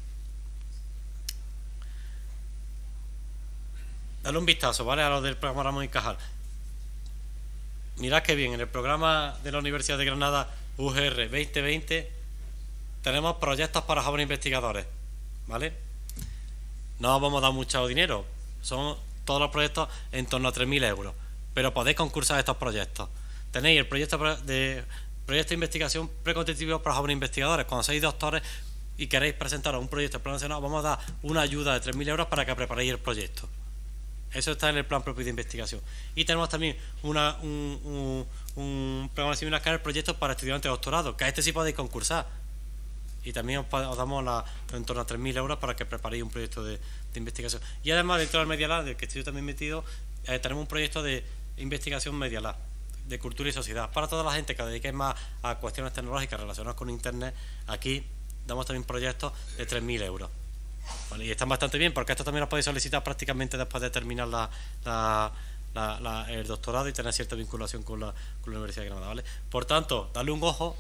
Dale un vistazo, ¿vale? A lo del programa Ramón y Cajal. Mirad que bien, en el programa de la Universidad de Granada UGR 2020 tenemos proyectos para jóvenes investigadores, ¿vale? No vamos a dar mucho dinero, son todos los proyectos en torno a 3.000 euros, pero podéis concursar estos proyectos. Tenéis el proyecto de investigación precompetitivo para jóvenes investigadores. Cuando sois doctores y queréis presentaros un proyecto de plan nacional, vamos a dar una ayuda de 3.000 euros para que preparéis el proyecto. Eso está en el plan propio de investigación. Y tenemos también un programa similar que es el proyecto para estudiantes de doctorado, que a este sí podéis concursar. Y también os damos en torno a 3.000 euros para que preparéis un proyecto de investigación. Y además, dentro del Media Lab, del que estoy también metido, tenemos un proyecto de investigación Media Lab, de cultura y sociedad. Para toda la gente que dediquéis más a cuestiones tecnológicas relacionadas con Internet, aquí damos también proyectos de 3.000 euros. Vale, y están bastante bien porque esto también lo podéis solicitar prácticamente después de terminar el doctorado y tener cierta vinculación con la Universidad de Granada, ¿vale? Por tanto, darle un ojo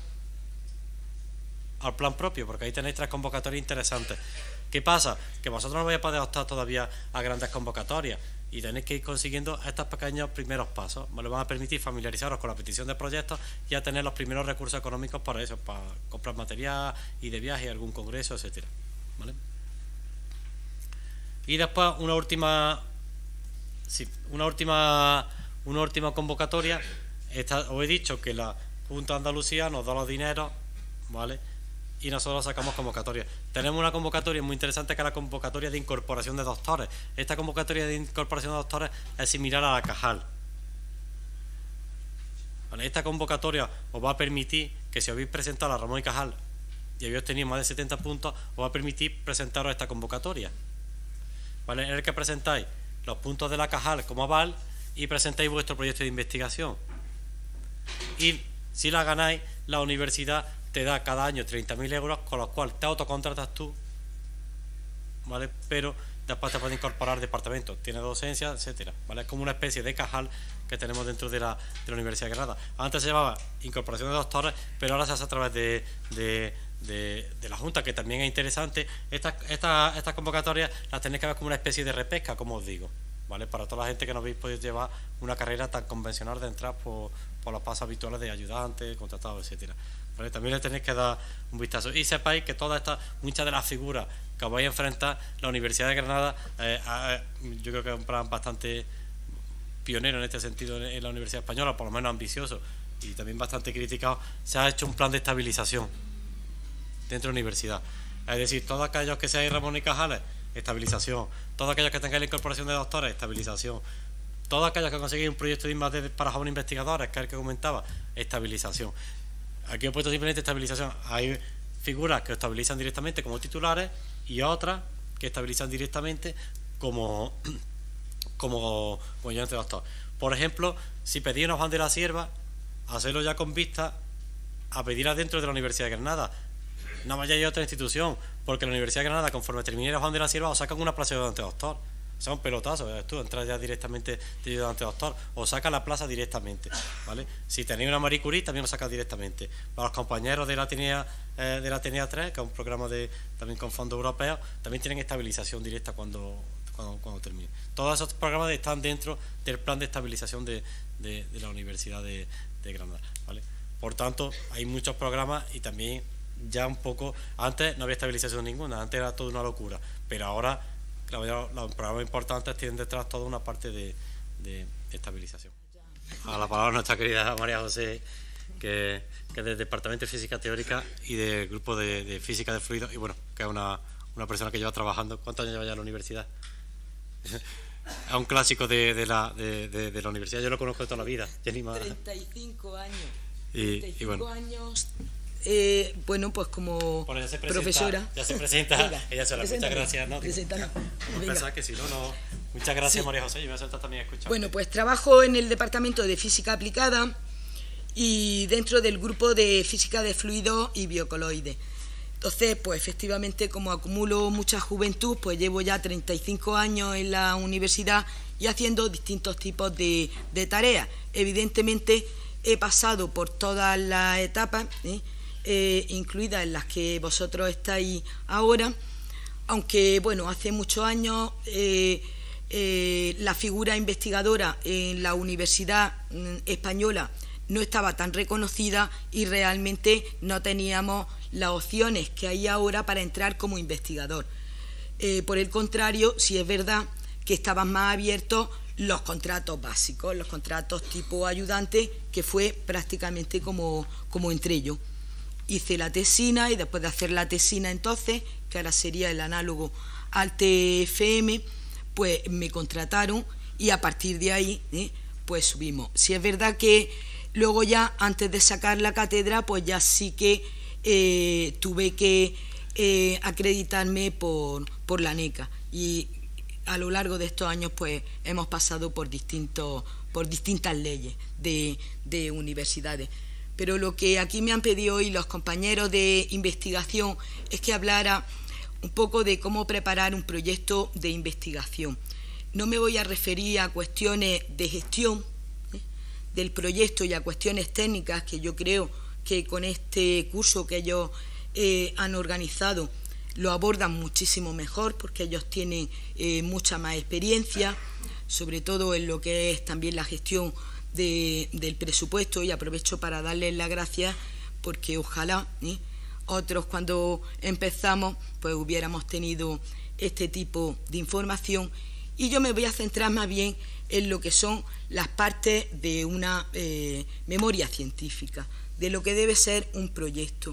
al plan propio porque ahí tenéis 3 convocatorias interesantes. ¿Qué pasa? Que vosotros no vais a poder optar todavía a grandes convocatorias y tenéis que ir consiguiendo estos pequeños primeros pasos, ¿vale? Van a permitir familiarizaros con la petición de proyectos y a tener los primeros recursos económicos para eso, para comprar material y de viaje, algún congreso, etcétera, ¿vale? Y después una última convocatoria. Os he dicho que la Junta de Andalucía nos da los dineros, ¿vale? Y nosotros sacamos convocatorias. Tenemos una convocatoria muy interesante que es la convocatoria de incorporación de doctores. Esta convocatoria de incorporación de doctores es similar a la Cajal. ¿Vale? Esta convocatoria os va a permitir que si habéis presentado a Ramón y Cajal y habéis obtenido más de 70 puntos, os va a permitir presentaros esta convocatoria, ¿vale? En el que presentáis los puntos de la Cajal como aval y presentáis vuestro proyecto de investigación. Y si la ganáis, la universidad te da cada año 30.000 euros, con los cuales te autocontratas tú, ¿vale? Pero después te puedes incorporar departamentos, tiene docencia, etcétera, ¿vale? Es como una especie de Cajal que tenemos dentro de la Universidad de Granada. Antes se llamaba incorporación de doctores, pero ahora se hace a través de la Junta, que también es interesante. Estas convocatorias las tenéis que ver como una especie de repesca, como os digo, ¿vale? Para toda la gente que no habéis podido llevar una carrera tan convencional de entrar por los pasos habituales de ayudante, contratado, etcétera, ¿vale? También le tenéis que dar un vistazo y sepáis que muchas de las figuras que os vais a enfrentar, la Universidad de Granada, yo creo que es un plan bastante pionero en este sentido en la Universidad Española, por lo menos ambicioso y también bastante criticado. Se ha hecho un plan de estabilización dentro de la universidad, es decir, todos aquellos que seáis Ramón y Cajales, estabilización; todos aquellos que tengáis la incorporación de doctores, estabilización; todos aquellos que conseguís un proyecto de I+D para jóvenes investigadores, que es el que comentaba, estabilización. Aquí he puesto simplemente estabilización. Hay figuras que estabilizan directamente como titulares y otras que estabilizan directamente como como ayudante doctor. Por ejemplo, si pedís una hoja de la sierva, hacerlo ya con vista a pedirla dentro de la Universidad de Granada. No vayáis a otra institución, porque la Universidad de Granada, conforme termine la hoja de la sierva, os sacan una plaza de ayudante doctor. O sea, un pelotazo, tú entras ya directamente de ayudante doctor, o saca la plaza directamente, ¿vale? Si tenéis una Marie Curie, también lo sacas directamente. Para los compañeros de la Atenea 3, que es un programa también con fondos europeos, también tienen estabilización directa cuando termine. Todos esos programas están dentro del plan de estabilización de la Universidad de Granada, ¿vale? Por tanto, hay muchos programas y también ya un poco, antes no había estabilización ninguna, antes era toda una locura, pero ahora los programas importantes tienen detrás toda una parte de estabilización. A la palabra nuestra querida María José, que es del Departamento de Física Teórica y del grupo de Física de Fluidos, y bueno, que es una persona que lleva trabajando. ¿Cuántos años lleva ya en la universidad? Es un clásico de la universidad, yo lo conozco de toda la vida. 35 años. Y bueno. Años. Bueno, pues como profesora. Ya se presenta. Venga, ella sola. Muchas gracias. No, pensaba que si no. Muchas gracias, sí. María José. Yo me voy a sentar también a escuchar. Bueno, pues trabajo en el Departamento de Física Aplicada y dentro del grupo de Física de Fluidos y Biocoloides. Entonces, pues efectivamente, como acumulo mucha juventud, pues llevo ya 35 años en la universidad y haciendo distintos tipos de tareas. Evidentemente, he pasado por todas las etapas, incluidas en las que vosotros estáis ahora, aunque, bueno, hace muchos años la figura investigadora en la Universidad Española no estaba tan reconocida y realmente no teníamos las opciones que hay ahora para entrar como investigador. Por el contrario, sí es verdad que estaban más abiertos los contratos básicos, los contratos tipo ayudante, que fue prácticamente como entré yo. Hice la tesina y después de hacer la tesina entonces, que ahora sería el análogo al TFM, pues me contrataron y a partir de ahí pues subimos. Si es verdad que luego ya antes de sacar la cátedra pues ya sí que tuve que acreditarme por la NECA y a lo largo de estos años pues hemos pasado por distintas leyes de universidades. Pero lo que aquí me han pedido hoy los compañeros de investigación es que hablara un poco de cómo preparar un proyecto de investigación. No me voy a referir a cuestiones de gestión del proyecto y a cuestiones técnicas, que yo creo que con este curso que ellos han organizado lo abordan muchísimo mejor, porque ellos tienen mucha más experiencia, sobre todo en lo que es también la gestión del presupuesto, y aprovecho para darles las gracias porque ojalá otros cuando empezamos pues hubiéramos tenido este tipo de información, y yo me voy a centrar más bien en lo que son las partes de una memoria científica, de lo que debe ser un proyecto.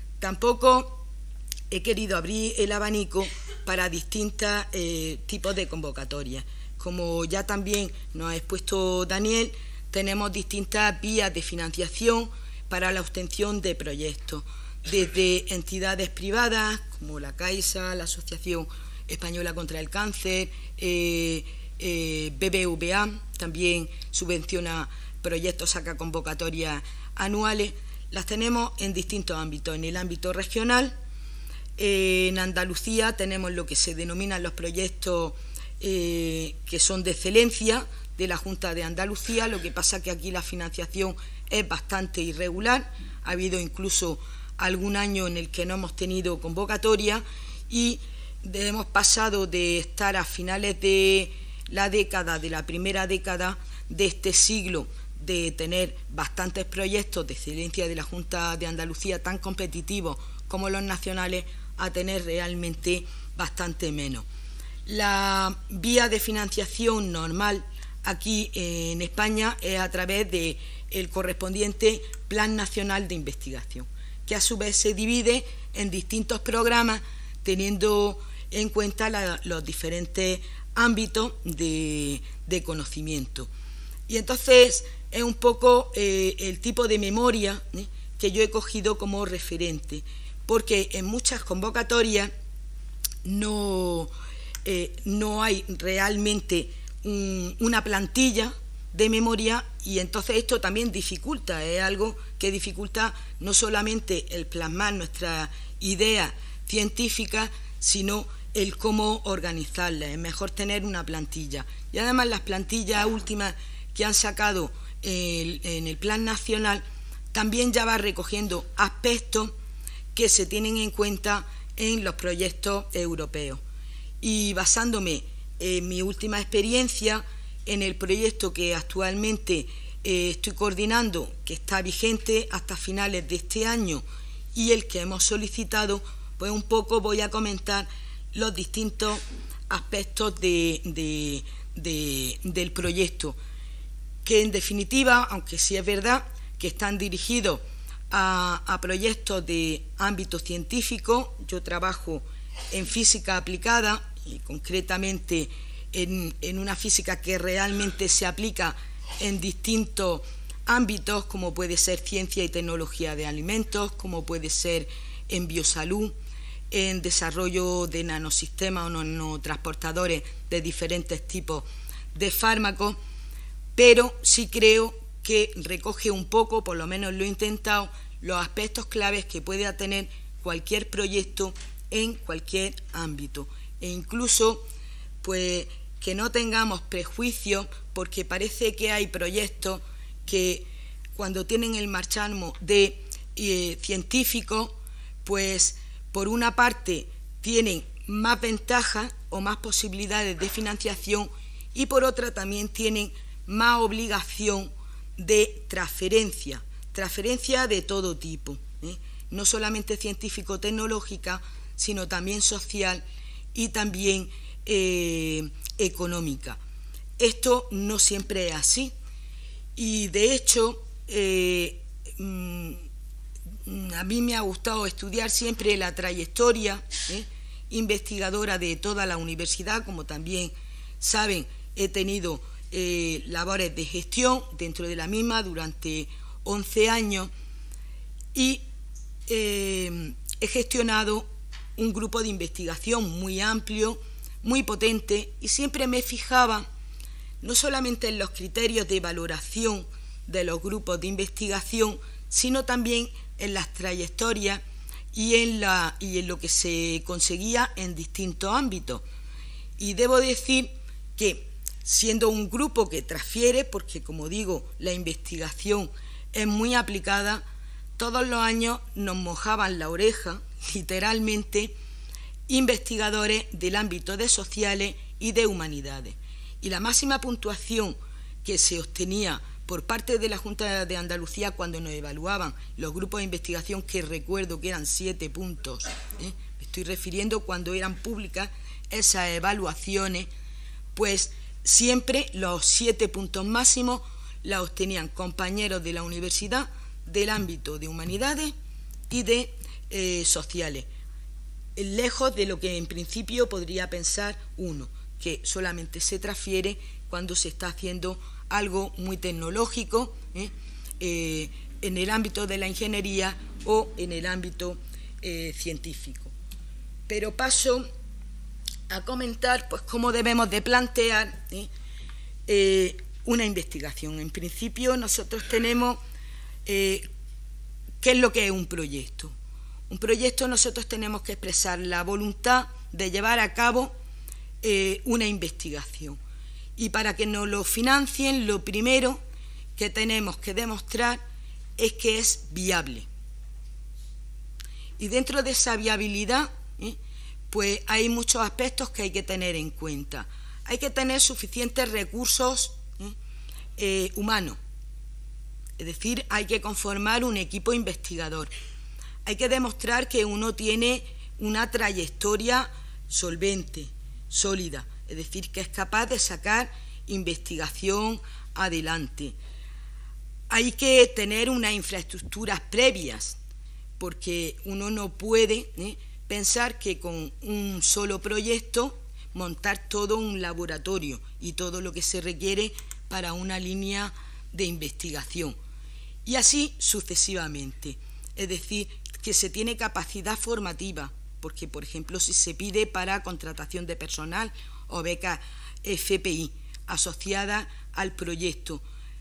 Tampoco he querido abrir el abanico para distintos tipos de convocatorias. Como ya también nos ha expuesto Daniel, tenemos distintas vías de financiación para la obtención de proyectos, desde entidades privadas como la Caixa, la Asociación Española contra el Cáncer, BBVA también subvenciona proyectos, saca convocatorias anuales. Las tenemos en distintos ámbitos. En el ámbito regional, en Andalucía tenemos lo que se denominan los proyectos que son de excelencia de la Junta de Andalucía. Lo que pasa que aquí la financiación es bastante irregular. Ha habido incluso algún año en el que no hemos tenido convocatoria y hemos pasado de estar a finales de la primera década de este siglo, de tener bastantes proyectos de excelencia de la Junta de Andalucía tan competitivos como los nacionales, a tener realmente bastante menos. La vía de financiación normal aquí en España es a través del correspondiente Plan Nacional de Investigación, que a su vez se divide en distintos programas teniendo en cuenta los diferentes ámbitos de conocimiento. Y entonces es un poco el tipo de memoria que yo he cogido como referente, porque en muchas convocatorias no hay realmente una plantilla de memoria, y entonces esto también dificulta, es algo que dificulta no solamente el plasmar nuestras ideas científicas, sino el cómo organizarlas. Es mejor tener una plantilla. Y además las plantillas últimas que han sacado en el Plan Nacional también ya va recogiendo aspectos que se tienen en cuenta en los proyectos europeos. Y basándome en mi última experiencia, en el proyecto que actualmente estoy coordinando, que está vigente hasta finales de este año, y el que hemos solicitado, pues un poco voy a comentar los distintos aspectos del proyecto, que en definitiva, aunque sí es verdad que están dirigidos a proyectos de ámbito científico, yo trabajo en física aplicada y concretamente en una física que realmente se aplica en distintos ámbitos, como puede ser ciencia y tecnología de alimentos, como puede ser en biosalud, en desarrollo de nanosistemas o nanotransportadores de diferentes tipos de fármacos, pero sí creo que recoge un poco, por lo menos lo he intentado, los aspectos claves que puede tener cualquier proyecto en cualquier ámbito, e incluso pues que no tengamos prejuicios, porque parece que hay proyectos que cuando tienen el marchamo de científicos, pues por una parte tienen más ventajas o más posibilidades de financiación, y por otra también tienen más obligación de transferencia de todo tipo, no solamente científico-tecnológica, sino también social y también económica. Esto no siempre es así, y de hecho a mí me ha gustado estudiar siempre la trayectoria investigadora de toda la universidad. Como también saben, he tenido labores de gestión dentro de la misma durante 11 años y he gestionado un grupo de investigación muy amplio, muy potente, y siempre me fijaba no solamente en los criterios de valoración de los grupos de investigación, sino también en las trayectorias y en lo que se conseguía en distintos ámbitos. Y debo decir que, siendo un grupo que transfiere, porque como digo, la investigación es muy aplicada, todos los años nos mojaban la oreja, literalmente, investigadores del ámbito de sociales y de humanidades. Y la máxima puntuación que se obtenía por parte de la Junta de Andalucía cuando nos evaluaban los grupos de investigación, que recuerdo que eran 7 puntos, me estoy refiriendo cuando eran públicas esas evaluaciones, pues siempre los 7 puntos máximos la obtenían compañeros de la universidad del ámbito de humanidades y de sociales, lejos de lo que en principio podría pensar uno, que solamente se transfiere cuando se está haciendo algo muy tecnológico, en el ámbito de la ingeniería o en el ámbito científico. Pero paso a comentar pues cómo debemos de plantear una investigación. En principio nosotros tenemos ¿qué es lo que es un proyecto? Un proyecto, nosotros tenemos que expresar la voluntad de llevar a cabo una investigación. Y para que nos lo financien, lo primero que tenemos que demostrar es que es viable. Y dentro de esa viabilidad, pues hay muchos aspectos que hay que tener en cuenta. Hay que tener suficientes recursos humanos, es decir, hay que conformar un equipo investigador. Hay que demostrar que uno tiene una trayectoria solvente, sólida, es decir, que es capaz de sacar investigación adelante. Hay que tener unas infraestructuras previas, porque uno no puede pensar que con un solo proyecto montar todo un laboratorio y todo lo que se requiere para una línea de investigación. Y así sucesivamente. Es decir, que se tiene capacidad formativa, porque, por ejemplo, si se pide para contratación de personal o becas FPI, asociadas al proyecto.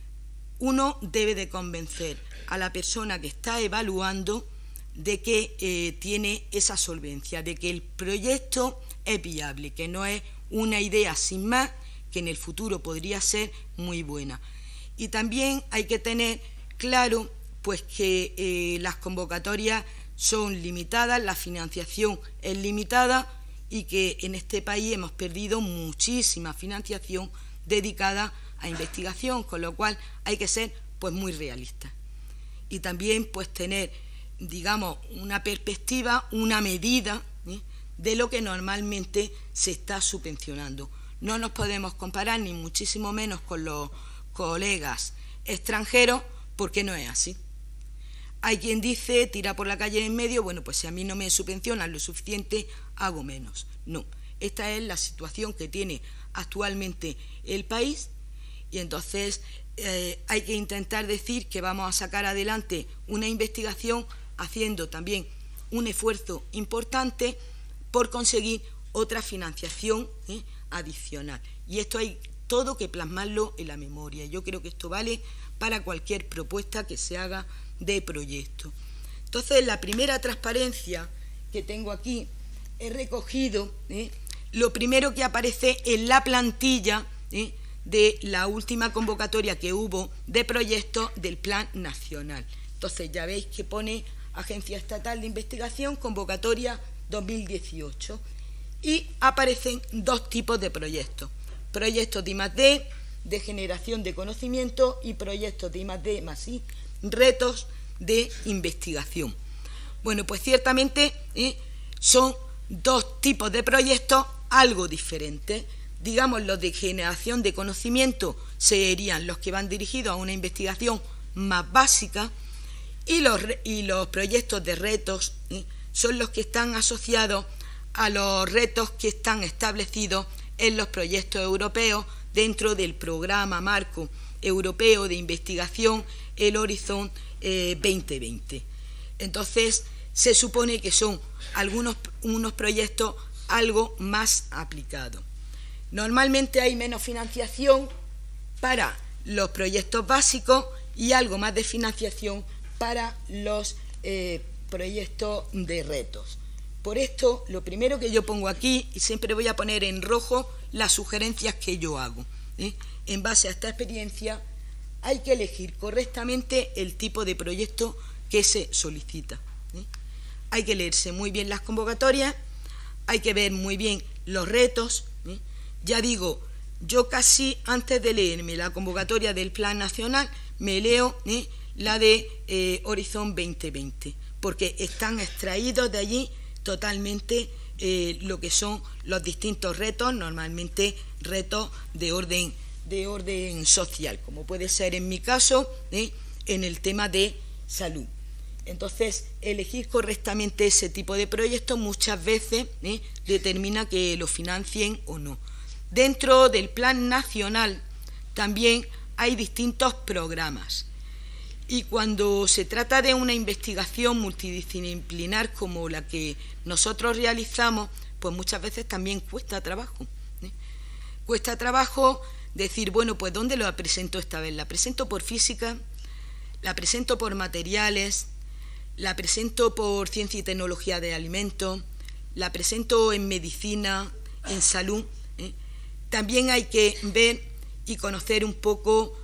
Uno debe de convencer a la persona que está evaluando de que tiene esa solvencia, de que el proyecto es viable, que no es una idea sin más, que en el futuro podría ser muy buena. Y también hay que tener claro pues que las convocatorias son limitadas, la financiación es limitada y que en este país hemos perdido muchísima financiación dedicada a investigación, con lo cual hay que ser pues muy realistas. Y también pues tener, digamos, una perspectiva, una medida de lo que normalmente se está subvencionando. No nos podemos comparar ni muchísimo menos con los colegas extranjeros, porque no es así. Hay quien dice, tira por la calle en medio, bueno, pues si a mí no me subvencionan lo suficiente, hago menos. No, esta es la situación que tiene actualmente el país y entonces hay que intentar decir que vamos a sacar adelante una investigación haciendo también un esfuerzo importante por conseguir otra financiación adicional. Y esto hay todo que plasmarlo en la memoria. Yo creo que esto vale para cualquier propuesta que se haga de proyecto. Entonces, la primera transparencia que tengo aquí he recogido lo primero que aparece en la plantilla de la última convocatoria que hubo de proyectos del Plan Nacional. Entonces, ya veis que pone Agencia Estatal de Investigación, convocatoria 2018. Y aparecen dos tipos de proyectos. Proyectos de I+D, de generación de conocimiento, y proyectos de I+D+I, retos de investigación. Bueno, pues ciertamente son dos tipos de proyectos algo diferentes. Digamos, los de generación de conocimiento serían los que van dirigidos a una investigación más básica y los proyectos de retos son los que están asociados a los retos que están establecidos en los proyectos europeos dentro del programa marco europeo de investigación, el Horizon 2020. Entonces, se supone que son unos proyectos algo más aplicados. Normalmente hay menos financiación para los proyectos básicos y algo más de financiación para los proyectos de retos. Por esto, lo primero que yo pongo aquí, y siempre voy a poner en rojo las sugerencias que yo hago, en base a esta experiencia, hay que elegir correctamente el tipo de proyecto que se solicita. Hay que leerse muy bien las convocatorias, hay que ver muy bien los retos. Ya digo, yo casi antes de leerme la convocatoria del Plan Nacional, me leo la de Horizon 2020, porque están extraídos de allí totalmente lo que son los distintos retos, normalmente retos de orden social, como puede ser en mi caso en el tema de salud. Entonces, elegir correctamente ese tipo de proyectos muchas veces determina que lo financien o no. Dentro del Plan Nacional también hay distintos programas. Y cuando se trata de una investigación multidisciplinar como la que nosotros realizamos, pues muchas veces también cuesta trabajo. Cuesta trabajo decir, bueno, pues ¿dónde la presento esta vez? ¿La presento por física? ¿La presento por materiales? ¿La presento por ciencia y tecnología de alimentos? ¿La presento en medicina, en salud? También hay que ver y conocer un poco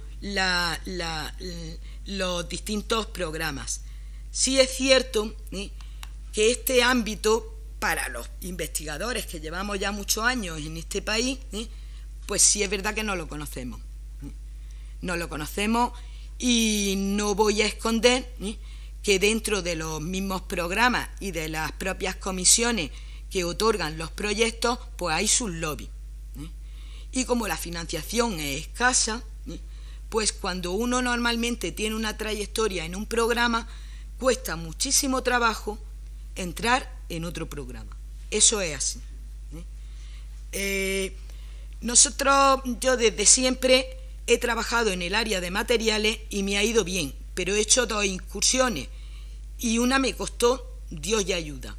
los distintos programas. Sí es cierto que este ámbito, para los investigadores que llevamos ya muchos años en este país, pues sí es verdad que no lo conocemos. No lo conocemos y no voy a esconder que dentro de los mismos programas y de las propias comisiones que otorgan los proyectos, pues hay sus lobbies. Y como la financiación es escasa, pues cuando uno normalmente tiene una trayectoria en un programa, cuesta muchísimo trabajo entrar en otro programa. Eso es así. Yo desde siempre he trabajado en el área de materiales y me ha ido bien, pero he hecho 2 incursiones y una me costó, Dios y ayuda,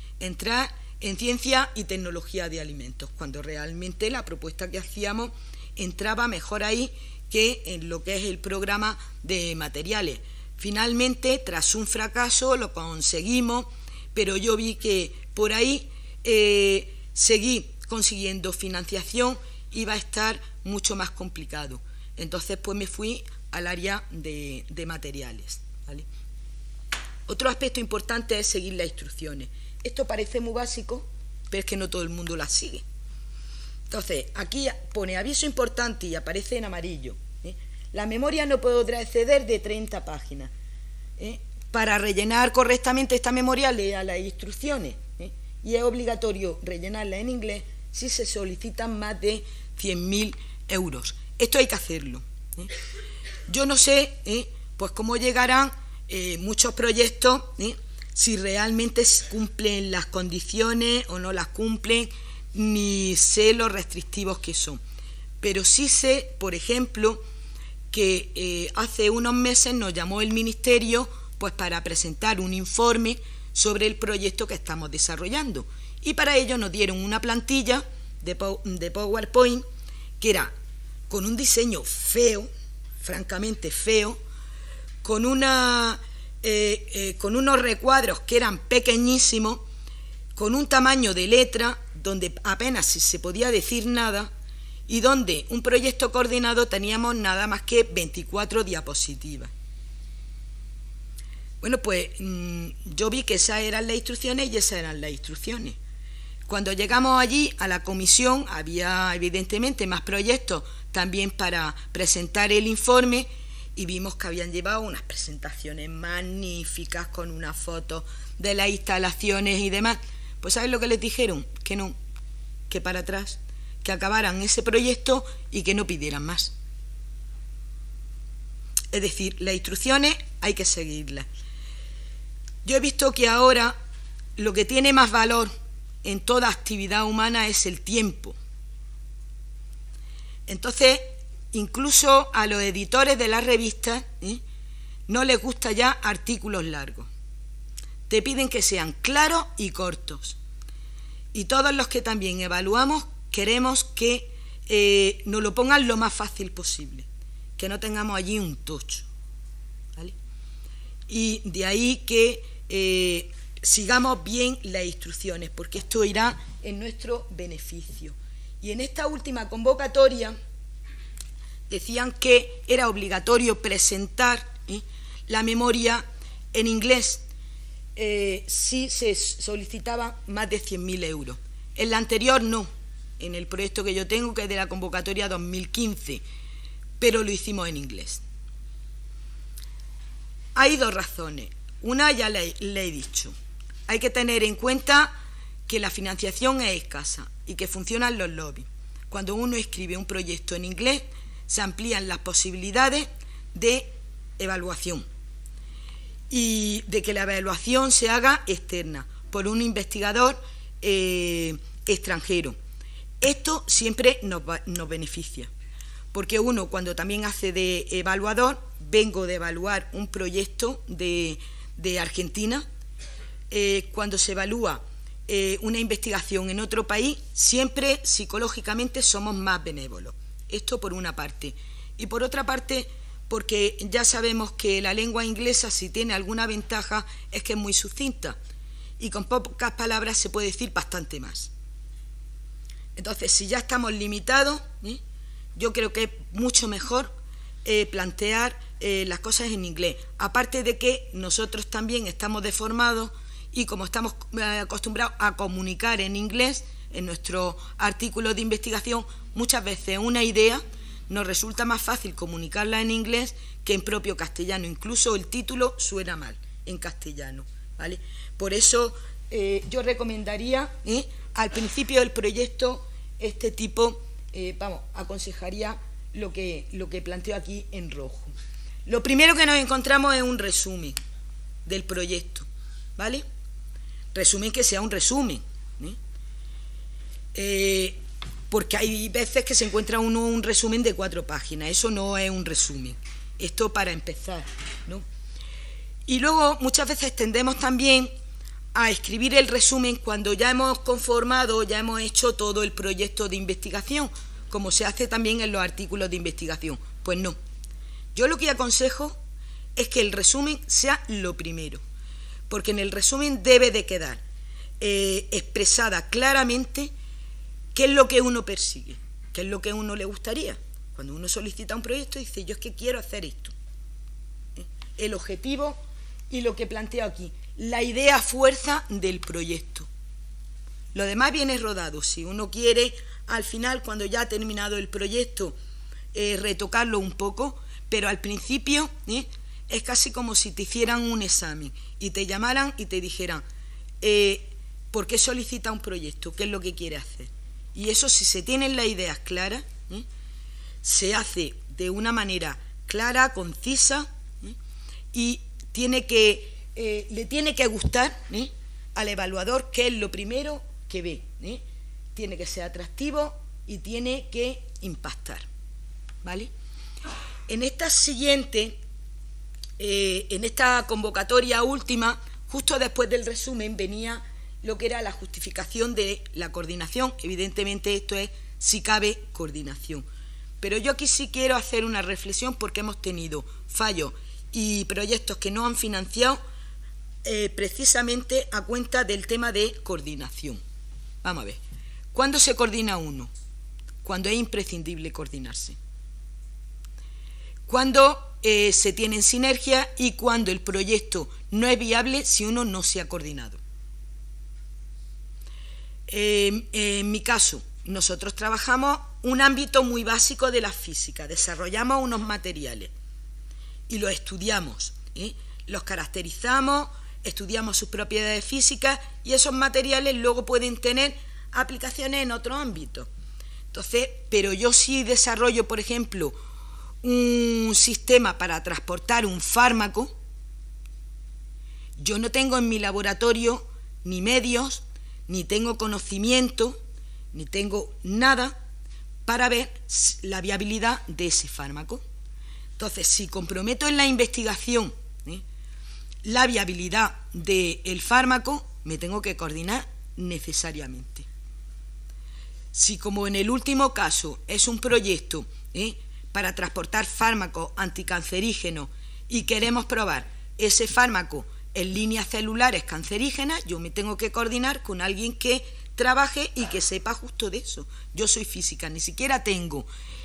entrar en ciencia y tecnología de alimentos, cuando realmente la propuesta que hacíamos entraba mejor ahí que en lo que es el programa de materiales. Finalmente, tras un fracaso, lo conseguimos, pero yo vi que por ahí seguir consiguiendo financiación iba a estar mucho más complicado. Entonces, pues me fui al área de materiales, ¿vale? Otro aspecto importante es seguir las instrucciones. Esto parece muy básico, pero es que no todo el mundo las sigue. Entonces, aquí pone aviso importante y aparece en amarillo. La memoria no podrá exceder de 30 páginas. Para rellenar correctamente esta memoria, lea las instrucciones. Y es obligatorio rellenarla en inglés si se solicitan más de 100.000 euros. Esto hay que hacerlo. Yo no sé pues cómo llegarán muchos proyectos, si realmente cumplen las condiciones o no las cumplen, ni sé los restrictivos que son. Pero sí sé, por ejemplo, que hace unos meses nos llamó el Ministerio pues para presentar un informe sobre el proyecto que estamos desarrollando. Y para ello nos dieron una plantilla de PowerPoint que era con un diseño feo, francamente feo, con unos recuadros que eran pequeñísimos, con un tamaño de letra donde apenas se podía decir nada y donde un proyecto coordinado teníamos nada más que 24 diapositivas. Bueno, pues yo vi que esas eran las instrucciones y esas eran las instrucciones. Cuando llegamos allí a la comisión había evidentemente más proyectos también para presentar el informe y vimos que habían llevado unas presentaciones magníficas con unas fotos de las instalaciones y demás. Pues ¿sabes lo que les dijeron? Que no, que para atrás, que acabaran ese proyecto y que no pidieran más. Es decir, las instrucciones hay que seguirlas. Yo he visto que ahora lo que tiene más valor en toda actividad humana es el tiempo. Entonces, incluso a los editores de las revistas no les gusta ya artículos largos. Te piden que sean claros y cortos. Y todos los que también evaluamos queremos que nos lo pongan lo más fácil posible, que no tengamos allí un tocho, ¿vale? Y de ahí que sigamos bien las instrucciones, porque esto irá en nuestro beneficio. Y en esta última convocatoria decían que era obligatorio presentar la memoria en inglés si se solicitaba más de 100.000 euros. En la anterior no, en el proyecto que yo tengo, que es de la convocatoria 2015, pero lo hicimos en inglés. Hay dos razones. Una ya le he dicho. Hay que tener en cuenta que la financiación es escasa y que funcionan los lobbies. Cuando uno escribe un proyecto en inglés, se amplían las posibilidades de evaluación y de que la evaluación se haga externa por un investigador extranjero. Esto siempre nos beneficia, porque uno cuando también hace de evaluador, vengo de evaluar un proyecto de Argentina, cuando se evalúa una investigación en otro país, siempre psicológicamente somos más benévolos. Esto por una parte. Y por otra parte, porque ya sabemos que la lengua inglesa, si tiene alguna ventaja, es que es muy sucinta. Y con pocas palabras se puede decir bastante más. Entonces, si ya estamos limitados, yo creo que es mucho mejor plantear las cosas en inglés. Aparte de que nosotros también estamos deformados y como estamos acostumbrados a comunicar en inglés, en nuestro artículo de investigación, muchas veces una idea nos resulta más fácil comunicarla en inglés que en propio castellano. Incluso el título suena mal en castellano, ¿vale? Por eso yo recomendaría al principio del proyecto este tipo, aconsejaría lo que planteo aquí en rojo. Lo primero que nos encontramos es un resumen del proyecto, ¿vale? Resumen que sea un resumen, porque hay veces que se encuentra uno un resumen de 4 páginas, eso no es un resumen, esto para empezar, ¿no? Y luego muchas veces tendemos también a escribir el resumen cuando ya hemos conformado, ya hemos hecho todo el proyecto de investigación, como se hace también en los artículos de investigación. Pues no. Yo lo que aconsejo es que el resumen sea lo primero, porque en el resumen debe de quedar expresada claramente qué es lo que uno persigue, qué es lo que a uno le gustaría. Cuando uno solicita un proyecto dice, yo es que quiero hacer esto. El objetivo y lo que planteo aquí, la idea fuerza del proyecto. Lo demás viene rodado. Si uno quiere, al final, cuando ya ha terminado el proyecto, retocarlo un poco, pero al principio es casi como si te hicieran un examen y te llamaran y te dijeran, ¿por qué solicita un proyecto? ¿Qué es lo que quiere hacer? Y eso, si se tienen las ideas claras, se hace de una manera clara, concisa, y le tiene que gustar al evaluador, que es lo primero que ve. Tiene que ser atractivo y tiene que impactar, ¿vale? En esta siguiente, en esta convocatoria última, justo después del resumen, venía lo que era la justificación de la coordinación. Evidentemente esto es, si cabe, coordinación. Pero yo aquí sí quiero hacer una reflexión, porque hemos tenido fallos y proyectos que no han financiado precisamente a cuenta del tema de coordinación. Vamos a ver, ¿cuándo se coordina uno? Cuando es imprescindible coordinarse. Cuando se tienen sinergias y cuando el proyecto no es viable si uno no se ha coordinado. En mi caso, nosotros trabajamos un ámbito muy básico de la física, desarrollamos unos materiales y los estudiamos, los caracterizamos, estudiamos sus propiedades físicas, y esos materiales luego pueden tener aplicaciones en otros ámbitos. Entonces, pero yo sí desarrollo, por ejemplo, un sistema para transportar un fármaco, yo no tengo en mi laboratorio ni medios, ni tengo conocimiento, ni tengo nada para ver la viabilidad de ese fármaco. Entonces, si comprometo en la investigación la viabilidad del fármaco, me tengo que coordinar necesariamente. Si, como en el último caso, es un proyecto para transportar fármacos anticancerígenos y queremos probar ese fármaco en líneas celulares cancerígenas, yo me tengo que coordinar con alguien que trabaje y que sepa justo de eso. Yo soy física, ni siquiera tengo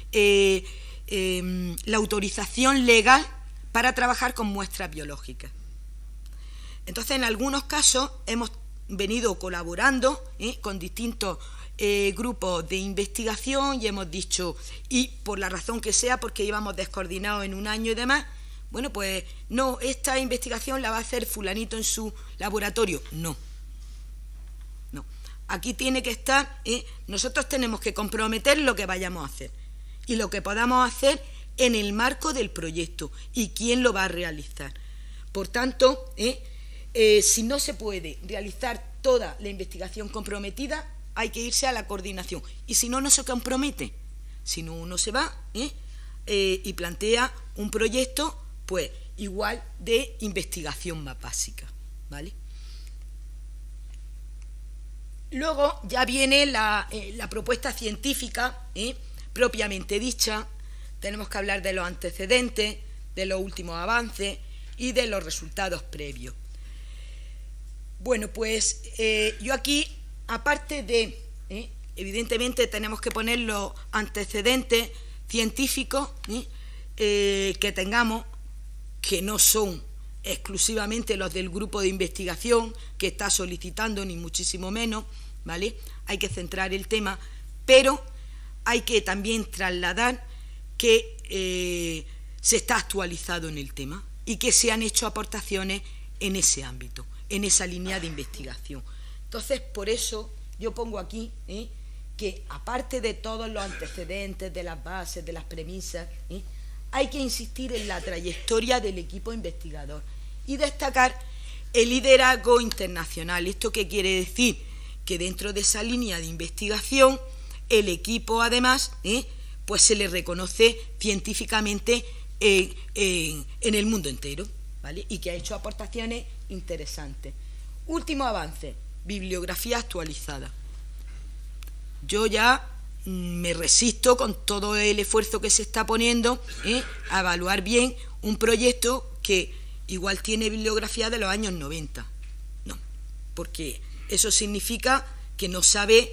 la autorización legal para trabajar con muestras biológicas. Entonces, en algunos casos hemos venido colaborando con distintos grupos de investigación y hemos dicho, y por la razón que sea, porque íbamos descoordinados en un año y demás, bueno, pues no, esta investigación la va a hacer fulanito en su laboratorio. No. Aquí tiene que estar, nosotros tenemos que comprometer lo que vayamos a hacer y lo que podamos hacer en el marco del proyecto y quién lo va a realizar. Por tanto, si no se puede realizar toda la investigación comprometida, hay que irse a la coordinación. Y si no, no se compromete. Si no, uno se va y plantea un proyecto, pues igual de investigación más básica, ¿vale? Luego ya viene la propuesta científica propiamente dicha. Tenemos que hablar de los antecedentes, de los últimos avances y de los resultados previos. Bueno, pues yo aquí, aparte de, evidentemente tenemos que poner los antecedentes científicos que tengamos, que no son exclusivamente los del grupo de investigación que está solicitando, ni muchísimo menos, ¿vale? Hay que centrar el tema, pero hay que también trasladar que se está actualizado en el tema y que se han hecho aportaciones en ese ámbito, en esa línea de investigación. Entonces, por eso yo pongo aquí que, aparte de todos los antecedentes, de las bases, de las premisas, hay que insistir en la trayectoria del equipo investigador y destacar el liderazgo internacional. ¿Esto qué quiere decir? Que dentro de esa línea de investigación, el equipo, además, pues se le reconoce científicamente en el mundo entero, ¿vale? Y que ha hecho aportaciones interesantes. Último avance, bibliografía actualizada. Yo ya me resisto con todo el esfuerzo que se está poniendo a evaluar bien un proyecto que igual tiene bibliografía de los años 90. No, porque eso significa que no sabe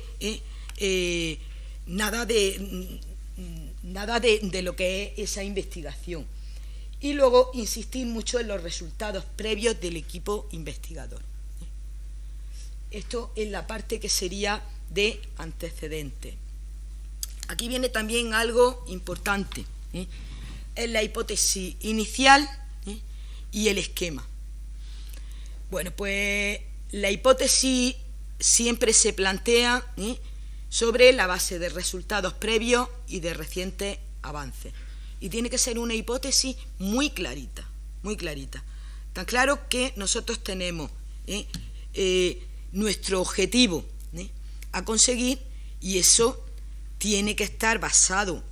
nada de lo que es esa investigación. Y luego insistir mucho en los resultados previos del equipo investigador. Esto es la parte que sería de antecedentes. Aquí viene también algo importante, es la hipótesis inicial y el esquema. Bueno, pues la hipótesis siempre se plantea sobre la base de resultados previos y de recientes avances. Y tiene que ser una hipótesis muy clarita, muy clarita. Tan claro que nosotros tenemos nuestro objetivo a conseguir, y eso tiene que estar basado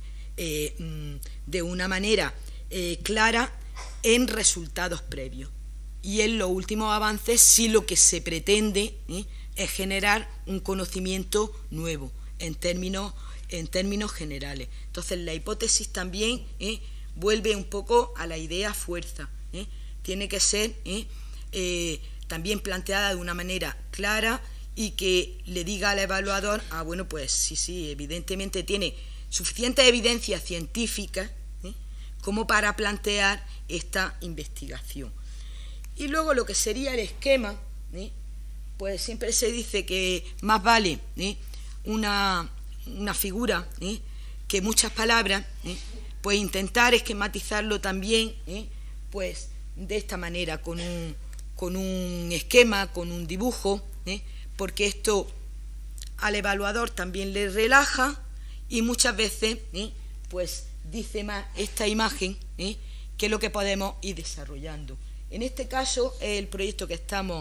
de una manera clara en resultados previos. Y en los últimos avances, sí, lo que se pretende es generar un conocimiento nuevo en términos generales. Entonces, la hipótesis también vuelve un poco a la idea fuerza. Tiene que ser también planteada de una manera clara y que le diga al evaluador, bueno, pues sí, evidentemente tiene suficiente evidencia científica como para plantear esta investigación. Y luego lo que sería el esquema, pues siempre se dice que más vale una figura que muchas palabras, pues intentar esquematizarlo también pues de esta manera, con un esquema, con un dibujo, porque esto al evaluador también le relaja y muchas veces pues dice más esta imagen que lo que podemos ir desarrollando. En este caso, el proyecto que estamos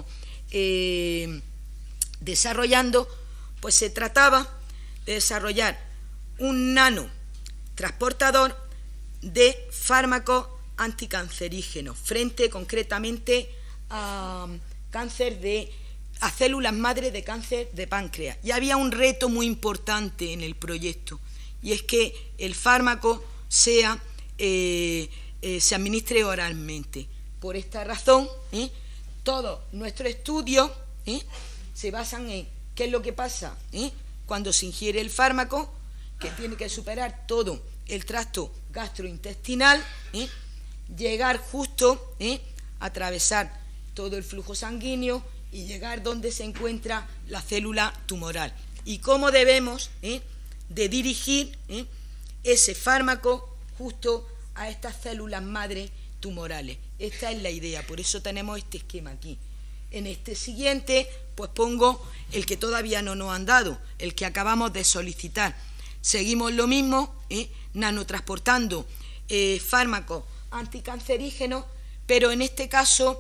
desarrollando, pues se trataba de desarrollar un nanotransportador de fármacos anticancerígenos frente concretamente a células madre de cáncer de páncreas. Y había un reto muy importante en el proyecto, y es que el fármaco se administre oralmente. Por esta razón, todos nuestros estudios se basan en qué es lo que pasa cuando se ingiere el fármaco, que tiene que superar todo el tracto gastrointestinal, llegar justo, atravesar todo el flujo sanguíneo y llegar donde se encuentra la célula tumoral. Y cómo debemos de dirigir ese fármaco justo a estas células madre tumorales. Esta es la idea, por eso tenemos este esquema aquí. En este siguiente, pues pongo el que todavía no nos han dado, el que acabamos de solicitar. Seguimos lo mismo, nanotransportando fármacos anticancerígenos, pero en este caso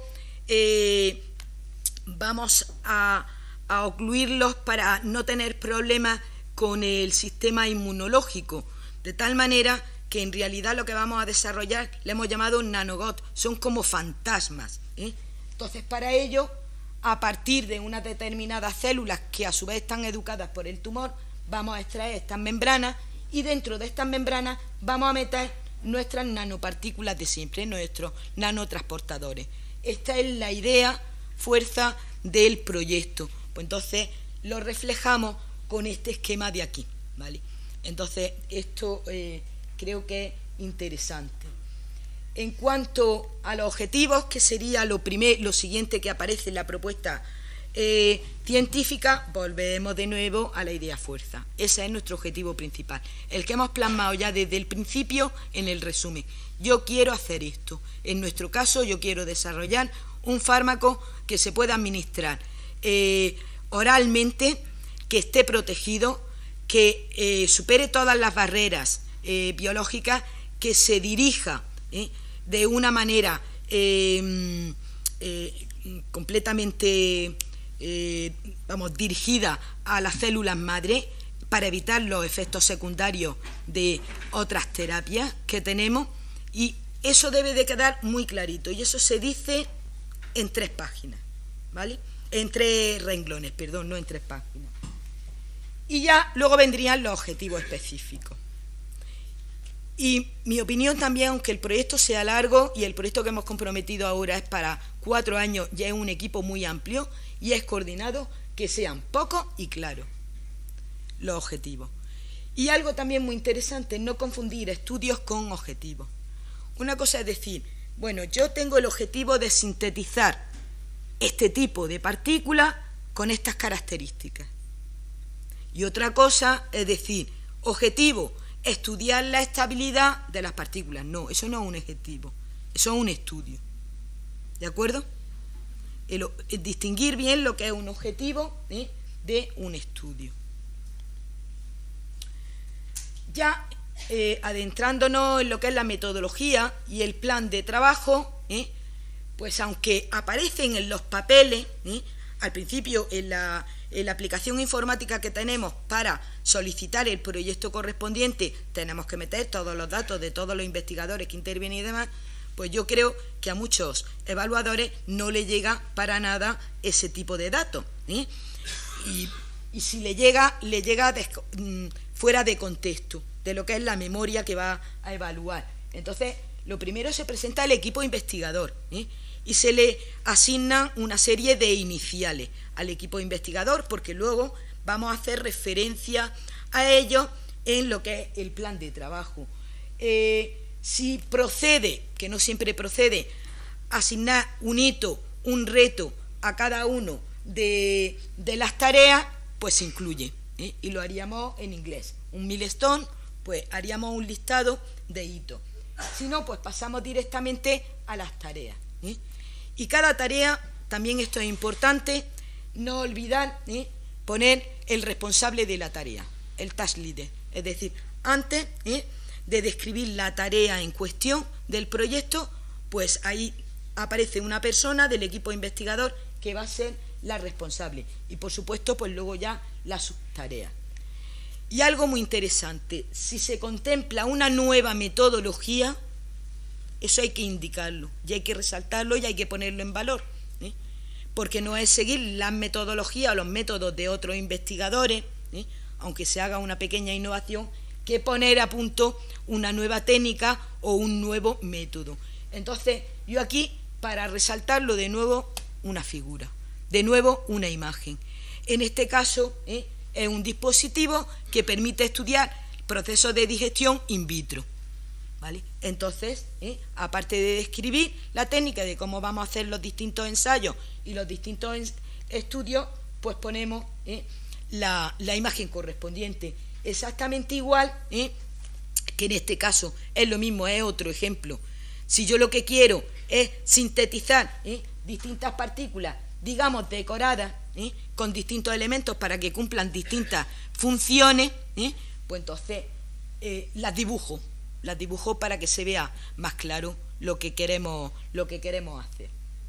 vamos a ocluirlos para no tener problemas con el sistema inmunológico, de tal manera que en realidad lo que vamos a desarrollar le hemos llamado nanogot, son como fantasmas. Entonces, para ello, a partir de unas determinadas células que a su vez están educadas por el tumor, vamos a extraer estas membranas y dentro de estas membranas vamos a meter nuestras nanopartículas de siempre, nuestros nanotransportadores. Esta es la idea fuerza del proyecto. Pues entonces lo reflejamos con este esquema de aquí, ¿vale? Entonces esto creo que es interesante. En cuanto a los objetivos, que sería lo siguiente que aparece en la propuesta científica, volvemos de nuevo a la idea fuerza. Ese es nuestro objetivo principal, el que hemos plasmado ya desde el principio en el resumen. Yo quiero hacer esto. En nuestro caso, yo quiero desarrollar un fármaco que se pueda administrar oralmente, que esté protegido, que supere todas las barreras biológicas, que se dirija de una manera completamente dirigida a las células madre para evitar los efectos secundarios de otras terapias que tenemos, y eso debe de quedar muy clarito, y eso se dice en 3 páginas, ¿vale? En 3 renglones, perdón, no en 3 páginas. Y ya luego vendrían los objetivos específicos. Y mi opinión también, aunque el proyecto sea largo y el proyecto que hemos comprometido ahora es para 4 años, ya es un equipo muy amplio y es coordinado, que sean pocos y claros los objetivos. Y algo también muy interesante, no confundir estudios con objetivos. Una cosa es decir, bueno, yo tengo el objetivo de sintetizar este tipo de partículas con estas características. Y otra cosa es decir, objetivo, estudiar la estabilidad de las partículas. No, eso no es un objetivo, eso es un estudio. ¿De acuerdo? El distinguir bien lo que es un objetivo de un estudio. Ya adentrándonos en lo que es la metodología y el plan de trabajo, pues aunque aparecen en los papeles, al principio en la aplicación informática que tenemos para solicitar el proyecto correspondiente, tenemos que meter todos los datos de todos los investigadores que intervienen y demás, pues yo creo que a muchos evaluadores no le llega para nada ese tipo de datos. Y si le llega fuera de contexto, de lo que es la memoria que va a evaluar. Entonces, lo primero se presenta al equipo investigador, y se le asignan una serie de iniciales al equipo investigador, porque luego vamos a hacer referencia a ellos en lo que es el plan de trabajo. Si procede, que no siempre procede, asignar un hito, un reto a cada uno de las tareas, pues se incluye, y lo haríamos en inglés. Un milestone, pues haríamos un listado de hitos. Si no, pues pasamos directamente a las tareas. Y cada tarea, también esto es importante, no olvidar poner el responsable de la tarea, el task leader. Es decir, antes de describir la tarea en cuestión del proyecto, pues ahí aparece una persona del equipo investigador que va a ser la responsable. Y por supuesto, pues luego ya las subtareas. Y algo muy interesante, si se contempla una nueva metodología, eso hay que indicarlo, y hay que resaltarlo y hay que ponerlo en valor, porque no es seguir las metodologías o los métodos de otros investigadores, aunque se haga una pequeña innovación, que poner a punto una nueva técnica o un nuevo método. Entonces, yo aquí, para resaltarlo de nuevo, una figura, de nuevo una imagen. En este caso, es un dispositivo que permite estudiar procesos de digestión in vitro, ¿vale? Entonces, aparte de describir la técnica de cómo vamos a hacer los distintos ensayos y los distintos estudios, pues ponemos la imagen correspondiente. Exactamente igual, que en este caso es lo mismo, es otro ejemplo. Si yo lo que quiero es sintetizar distintas partículas, digamos, decoradas, con distintos elementos para que cumplan distintas funciones, pues entonces las dibujo para que se vea más claro lo que queremos hacer.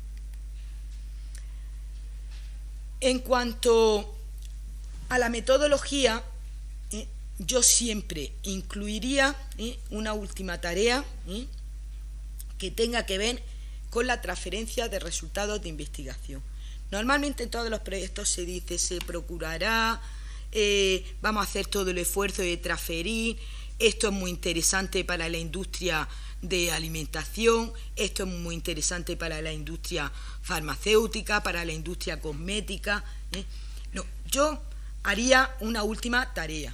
En cuanto a la metodología, yo siempre incluiría una última tarea que tenga que ver con la transferencia de resultados de investigación. Normalmente en todos los proyectos se dice, se procurará, vamos a hacer todo el esfuerzo de transferir, esto es muy interesante para la industria de alimentación, esto es muy interesante para la industria farmacéutica, para la industria cosmética. No, yo haría una última tarea,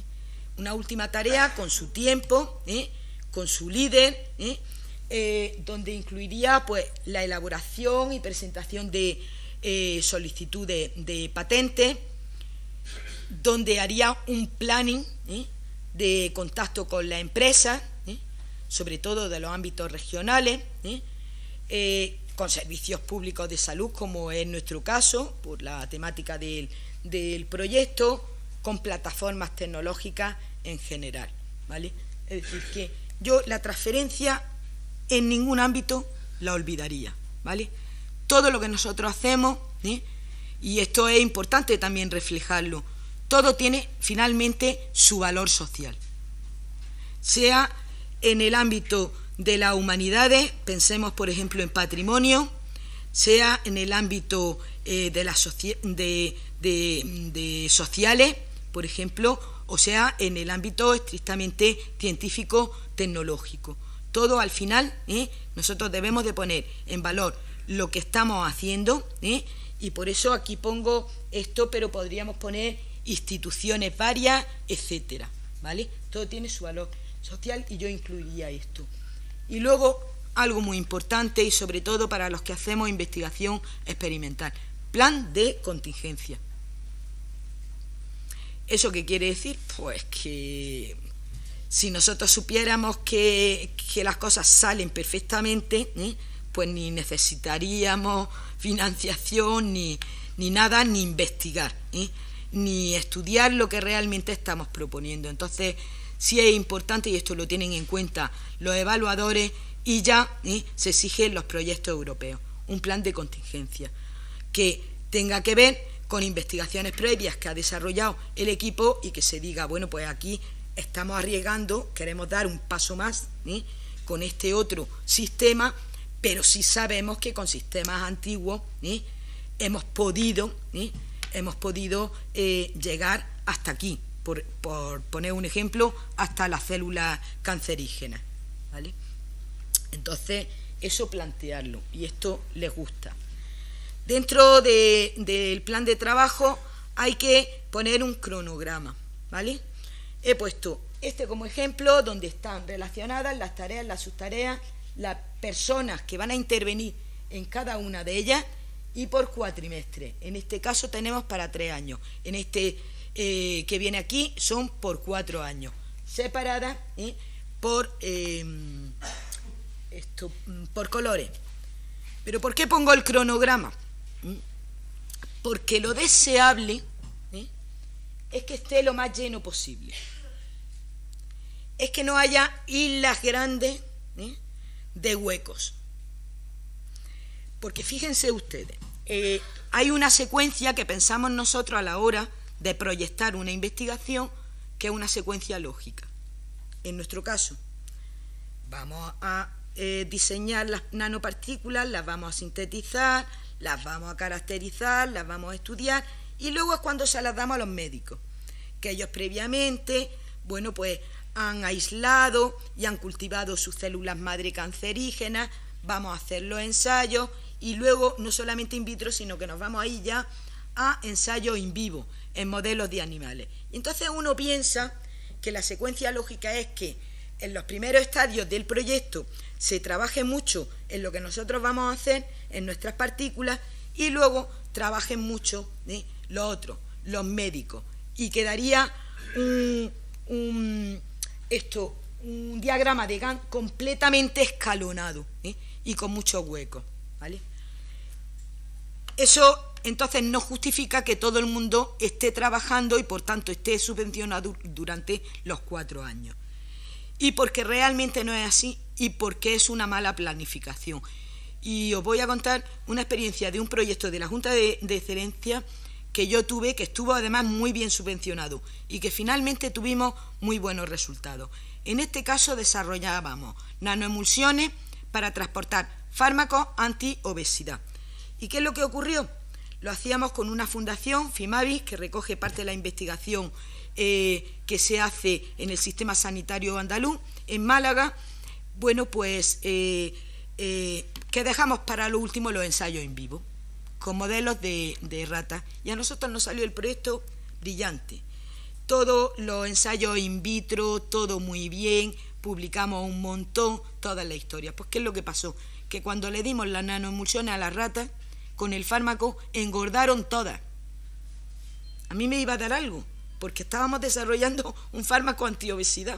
con su tiempo, con su líder, donde incluiría pues la elaboración y presentación de solicitud de patente, donde haría un planning de contacto con la empresa, sobre todo de los ámbitos regionales, con servicios públicos de salud, como es nuestro caso, por la temática del proyecto, con plataformas tecnológicas en general, ¿vale? Es decir, que yo la transferencia en ningún ámbito la olvidaría, ¿vale? Todo lo que nosotros hacemos, y esto es importante también reflejarlo, todo tiene finalmente su valor social. Sea en el ámbito de las humanidades, pensemos por ejemplo en patrimonio, sea en el ámbito de sociales, por ejemplo, o sea, en el ámbito estrictamente científico-tecnológico. Todo al final, nosotros debemos de poner en valor lo que estamos haciendo, y por eso aquí pongo esto, pero podríamos poner instituciones varias, etcétera, ¿vale? Todo tiene su valor social y yo incluiría esto. Y luego, algo muy importante y sobre todo para los que hacemos investigación experimental, plan de contingencia. ¿Eso qué quiere decir? Pues que si nosotros supiéramos que las cosas salen perfectamente, pues ni necesitaríamos financiación, ni nada, ni investigar, ni estudiar lo que realmente estamos proponiendo. Entonces, sí es importante, y esto lo tienen en cuenta los evaluadores, y ya se exige en los proyectos europeos, un plan de contingencia que tenga que ver con investigaciones previas que ha desarrollado el equipo y que se diga, bueno, pues aquí estamos arriesgando, queremos dar un paso más con este otro sistema, pero sí sabemos que con sistemas antiguos hemos podido llegar hasta aquí, por poner un ejemplo, hasta las células cancerígenas, ¿vale? Entonces, eso plantearlo, y esto les gusta. Dentro del plan de trabajo hay que poner un cronograma, ¿vale? He puesto este como ejemplo, donde están relacionadas las tareas, las subtareas, las personas que van a intervenir en cada una de ellas, y por cuatrimestre. En este caso tenemos para 3 años. En este que viene aquí son por 4 años, separadas por colores. ¿Pero por qué pongo el cronograma? Porque lo deseable es que esté lo más lleno posible. Es que no haya islas grandes de huecos. Porque fíjense ustedes, hay una secuencia que pensamos nosotros a la hora de proyectar una investigación, que es una secuencia lógica. En nuestro caso, vamos a diseñar las nanopartículas, las vamos a sintetizar, las vamos a caracterizar, las vamos a estudiar, y luego es cuando se las damos a los médicos, que ellos previamente, bueno, pues han aislado y han cultivado sus células madre cancerígenas, vamos a hacer los ensayos, y luego no solamente in vitro, sino que nos vamos ahí ya a ensayos in vivo, en modelos de animales. Y entonces uno piensa que la secuencia lógica es que en los primeros estadios del proyecto se trabaje mucho en lo que nosotros vamos a hacer, en nuestras partículas, y luego trabajen mucho los otros, los médicos, y quedaría un diagrama de Gantt completamente escalonado y con muchos huecos, ¿vale? Eso entonces no justifica que todo el mundo esté trabajando y por tanto esté subvencionado durante los 4 años. Y porque realmente no es así, y porque es una mala planificación. Y os voy a contar una experiencia de un proyecto de la Junta de Excelencia que yo tuve, que estuvo además muy bien subvencionado y que finalmente tuvimos muy buenos resultados. En este caso desarrollábamos nanoemulsiones para transportar fármacos anti-obesidad. ¿Y qué es lo que ocurrió? Lo hacíamos con una fundación, Fimavis, que recoge parte de la investigación que se hace en el sistema sanitario andaluz, en Málaga. Bueno, pues que dejamos para lo último los ensayos en vivo, con modelos de ratas, y a nosotros nos salió el proyecto brillante. Todos los ensayos in vitro, todo muy bien, publicamos un montón, toda la historia. Pues ¿qué es lo que pasó? Que cuando le dimos las nanoemulsiones a las ratas, con el fármaco engordaron todas. A mí me iba a dar algo, porque estábamos desarrollando un fármaco antiobesidad.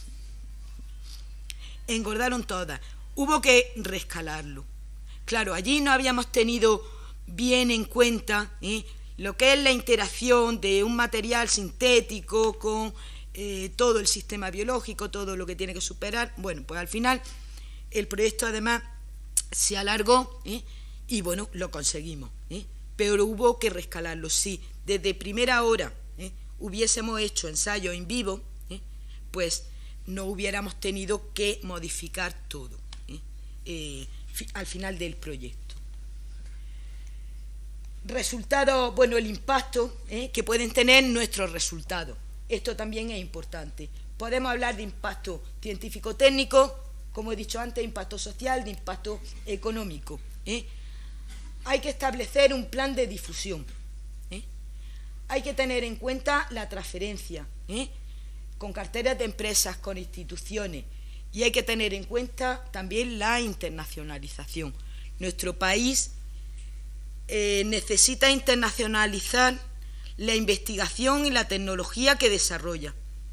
Engordaron todas. Hubo que reescalarlo. Claro, allí no habíamos tenido bien en cuenta lo que es la interacción de un material sintético con todo el sistema biológico, todo lo que tiene que superar. Bueno, pues al final el proyecto además se alargó y bueno, lo conseguimos, pero hubo que reescalarlo. Si desde primera hora hubiésemos hecho ensayo en vivo, pues no hubiéramos tenido que modificar todo al final del proyecto. Resultados, bueno, el impacto que pueden tener nuestros resultados. Esto también es importante. Podemos hablar de impacto científico-técnico, como he dicho antes, impacto social, de impacto económico. Hay que establecer un plan de difusión. Hay que tener en cuenta la transferencia, con carteras de empresas, con instituciones, y hay que tener en cuenta también la internacionalización. Nuestro país necesita internacionalizar la investigación y la tecnología que desarrolla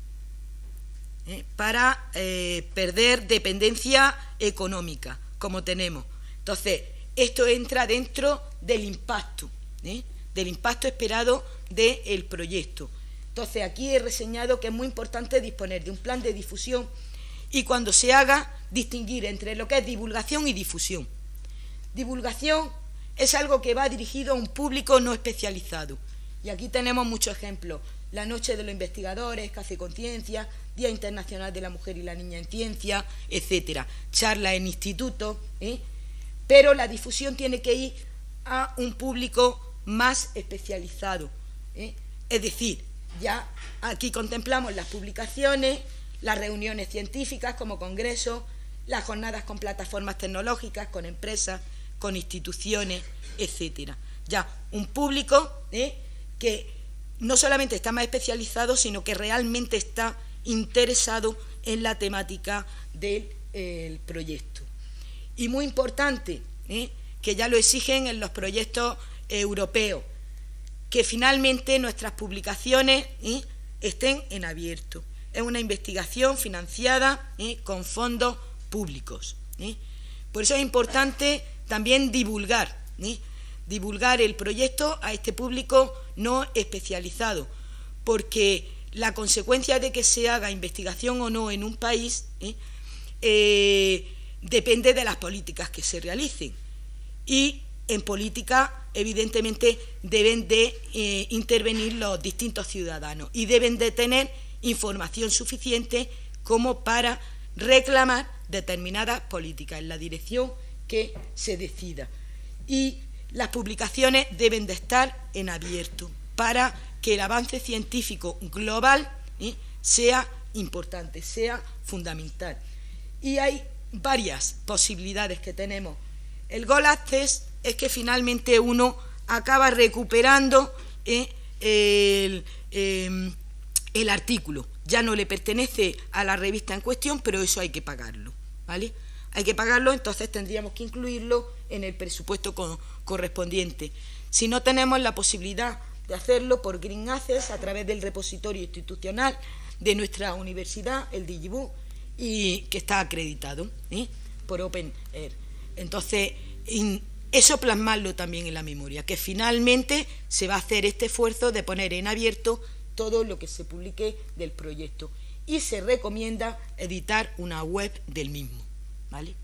para perder dependencia económica, como tenemos. Entonces, esto entra dentro del impacto esperado del proyecto. Entonces, aquí he reseñado que es muy importante disponer de un plan de difusión y, cuando se haga, distinguir entre lo que es divulgación y difusión. Divulgación es algo que va dirigido a un público no especializado. Y aquí tenemos muchos ejemplos. La Noche de los Investigadores, Café con Ciencia, Día Internacional de la Mujer y la Niña en Ciencia, etcétera. Charlas en institutos. Pero la difusión tiene que ir a un público más especializado. Es decir, ya aquí contemplamos las publicaciones, las reuniones científicas como congresos, las jornadas con plataformas tecnológicas, con empresas, con instituciones, etcétera. Ya un público que no solamente está más especializado, sino que realmente está interesado en la temática del proyecto. Y muy importante, que ya lo exigen en los proyectos europeos, que finalmente nuestras publicaciones estén en abierto. Es una investigación financiada con fondos públicos. Por eso es importante también divulgar el proyecto a este público no especializado, porque la consecuencia de que se haga investigación o no en un país depende de las políticas que se realicen. Y en política, evidentemente, deben de intervenir los distintos ciudadanos y deben de tener información suficiente como para reclamar determinadas políticas en la dirección que se decida. Y las publicaciones deben de estar en abierto para que el avance científico global sea importante, sea fundamental. Y hay varias posibilidades que tenemos. El Gold Access es que finalmente uno acaba recuperando el artículo. Ya no le pertenece a la revista en cuestión, pero eso hay que pagarlo, ¿vale? Hay que pagarlo, entonces tendríamos que incluirlo en el presupuesto correspondiente. Si no tenemos la posibilidad de hacerlo por Green Access a través del repositorio institucional de nuestra universidad, el Digibook, y que está acreditado por Open Air. Entonces, eso plasmarlo también en la memoria, que finalmente se va a hacer este esfuerzo de poner en abierto todo lo que se publique del proyecto, y se recomienda editar una web del mismo, ¿vale?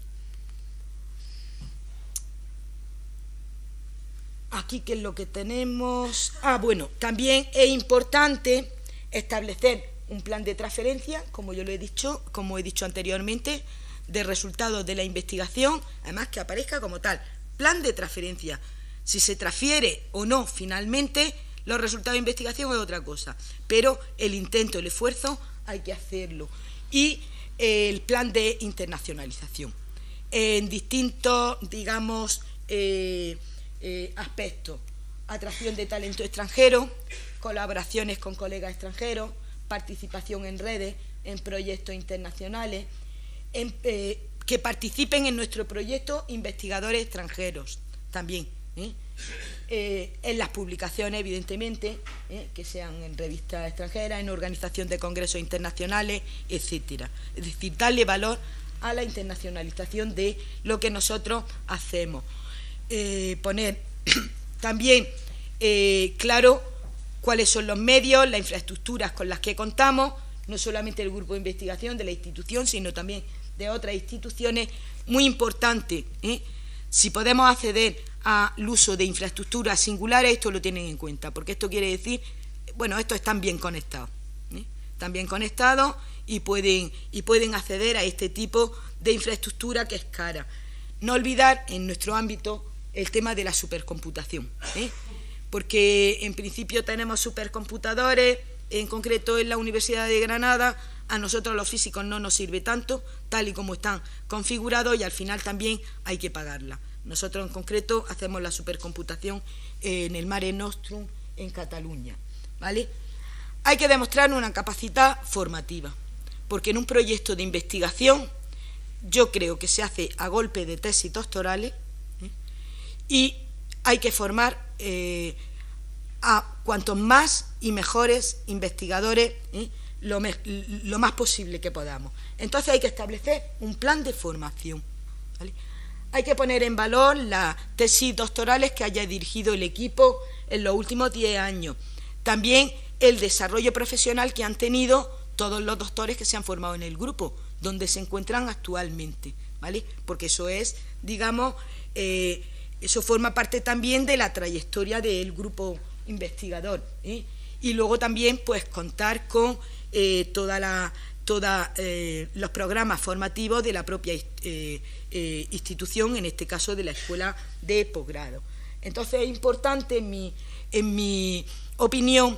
Aquí, ¿qué es lo que tenemos? Bueno, también es importante establecer un plan de transferencia, como yo lo he dicho, como he dicho anteriormente, de resultados de la investigación, además que aparezca como tal, plan de transferencia. Si se transfiere o no finalmente los resultados de investigación es otra cosa, pero el intento, el esfuerzo hay que hacerlo. Y el plan de internacionalización en distintos, digamos, aspectos: atracción de talento extranjero, colaboraciones con colegas extranjeros, participación en redes, en proyectos internacionales, que participen en nuestro proyecto investigadores extranjeros también, en las publicaciones, evidentemente, que sean en revistas extranjeras, en organización de congresos internacionales, etcétera. Es decir, darle valor a la internacionalización de lo que nosotros hacemos. Poner también claro cuáles son los medios, las infraestructuras con las que contamos, no solamente el grupo de investigación de la institución, sino también de otras instituciones. Muy importante, si podemos acceder al uso de infraestructuras singulares, esto lo tienen en cuenta, porque esto quiere decir, bueno, estos están bien conectados, y pueden acceder a este tipo de infraestructura que es cara. No olvidar en nuestro ámbito el tema de la supercomputación, porque en principio tenemos supercomputadores, en concreto en la Universidad de Granada. A nosotros los físicos no nos sirve tanto, tal y como están configurados, y al final también hay que pagarla. Nosotros en concreto hacemos la supercomputación en el Mare Nostrum en Cataluña, ¿vale? Hay que demostrar una capacidad formativa, porque en un proyecto de investigación yo creo que se hace a golpe de tesis doctorales, y hay que formar a cuantos más y mejores investigadores, lo más posible que podamos. Entonces hay que establecer un plan de formación, ¿vale? Hay que poner en valor las tesis doctorales que haya dirigido el equipo en los últimos 10 años. También el desarrollo profesional que han tenido todos los doctores que se han formado en el grupo, donde se encuentran actualmente, ¿vale? Porque eso es, digamos, eso forma parte también de la trayectoria del grupo investigador, y luego también pues contar con los programas formativos de la propia institución, en este caso de la escuela de posgrado. Entonces es importante, en mi opinión,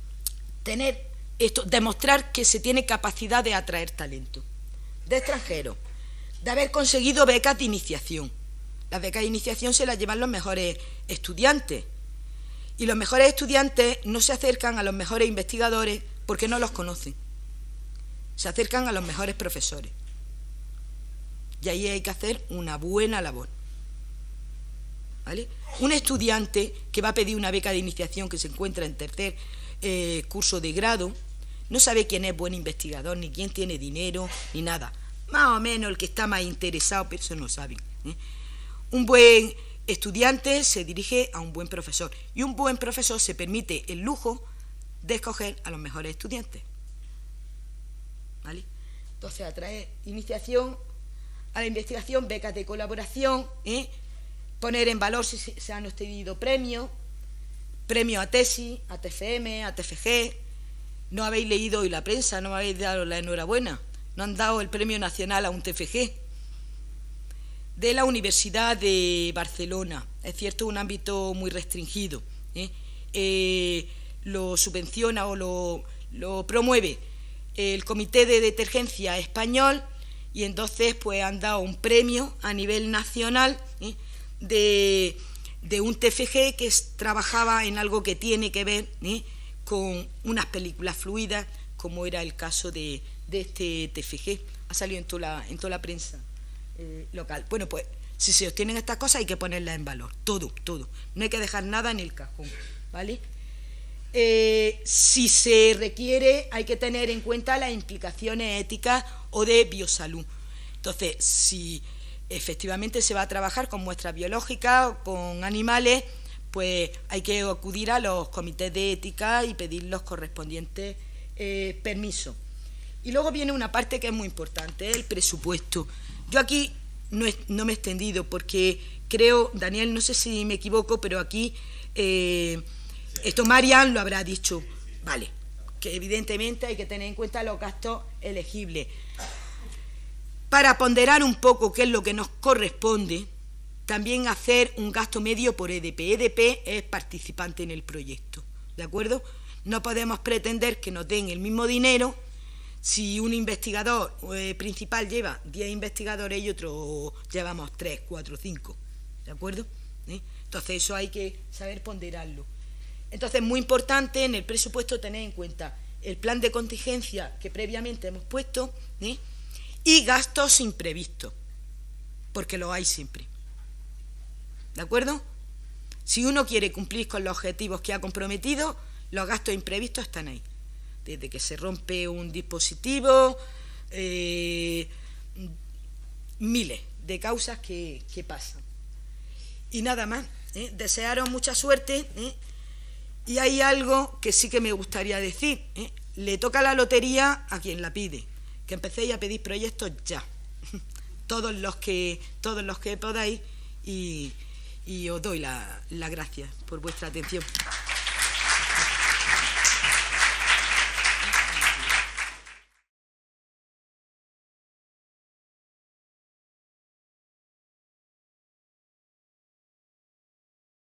demostrar que se tiene capacidad de atraer talento de extranjeros, de haber conseguido becas de iniciación. Las becas de iniciación se las llevan los mejores estudiantes, y los mejores estudiantes no se acercan a los mejores investigadores porque no los conocen, se acercan a los mejores profesores, y ahí hay que hacer una buena labor, ¿vale? Un estudiante que va a pedir una beca de iniciación, que se encuentra en tercer curso de grado, no sabe quién es buen investigador, ni quién tiene dinero, ni nada. Más o menos el que está más interesado, pero eso no saben, Un buen estudiante se dirige a un buen profesor, y un buen profesor se permite el lujo de escoger a los mejores estudiantes, ¿vale? Entonces, atraer iniciación a la investigación, becas de colaboración, poner en valor si se han obtenido premios a tesis, a TFM, a TFG. No habéis leído hoy la prensa, no me habéis dado la enhorabuena, no han dado el premio nacional a un TFG de la Universidad de Barcelona. Es cierto, un ámbito muy restringido, lo subvenciona o lo promueve el Comité de Detergencia Español, y entonces pues han dado un premio a nivel nacional de un TFG que trabajaba en algo que tiene que ver con unas películas fluidas, como era el caso de este TFG. Ha salido en toda la prensa local. Bueno, pues si se obtienen estas cosas hay que ponerlas en valor, todo, no hay que dejar nada en el cajón, ¿vale? Si se requiere, hay que tener en cuenta las implicaciones éticas o de biosalud. Entonces, si efectivamente se va a trabajar con muestras biológicas o con animales, pues hay que acudir a los comités de ética y pedir los correspondientes permisos. Y luego viene una parte que es muy importante, el presupuesto. Yo aquí no me he extendido porque creo, Daniel, no sé si me equivoco, pero aquí esto Marian lo habrá dicho, vale, que evidentemente hay que tener en cuenta los gastos elegibles. Para ponderar un poco qué es lo que nos corresponde, también hacer un gasto medio por EDP. EDP es participante en el proyecto, ¿de acuerdo? No podemos pretender que nos den el mismo dinero si un investigador principal lleva 10 investigadores y otro llevamos 3, 4, 5, ¿de acuerdo? Entonces eso hay que saber ponderarlo. Entonces, muy importante en el presupuesto tener en cuenta el plan de contingencia que previamente hemos puesto, y gastos imprevistos, porque los hay siempre, ¿de acuerdo? Si uno quiere cumplir con los objetivos que ha comprometido, los gastos imprevistos están ahí, desde que se rompe un dispositivo, miles de causas que pasan. Y nada más, desearos mucha suerte, y hay algo que sí que me gustaría decir, le toca la lotería a quien la pide, que empecéis a pedir proyectos ya, todos los que podáis, y os doy las gracias por vuestra atención.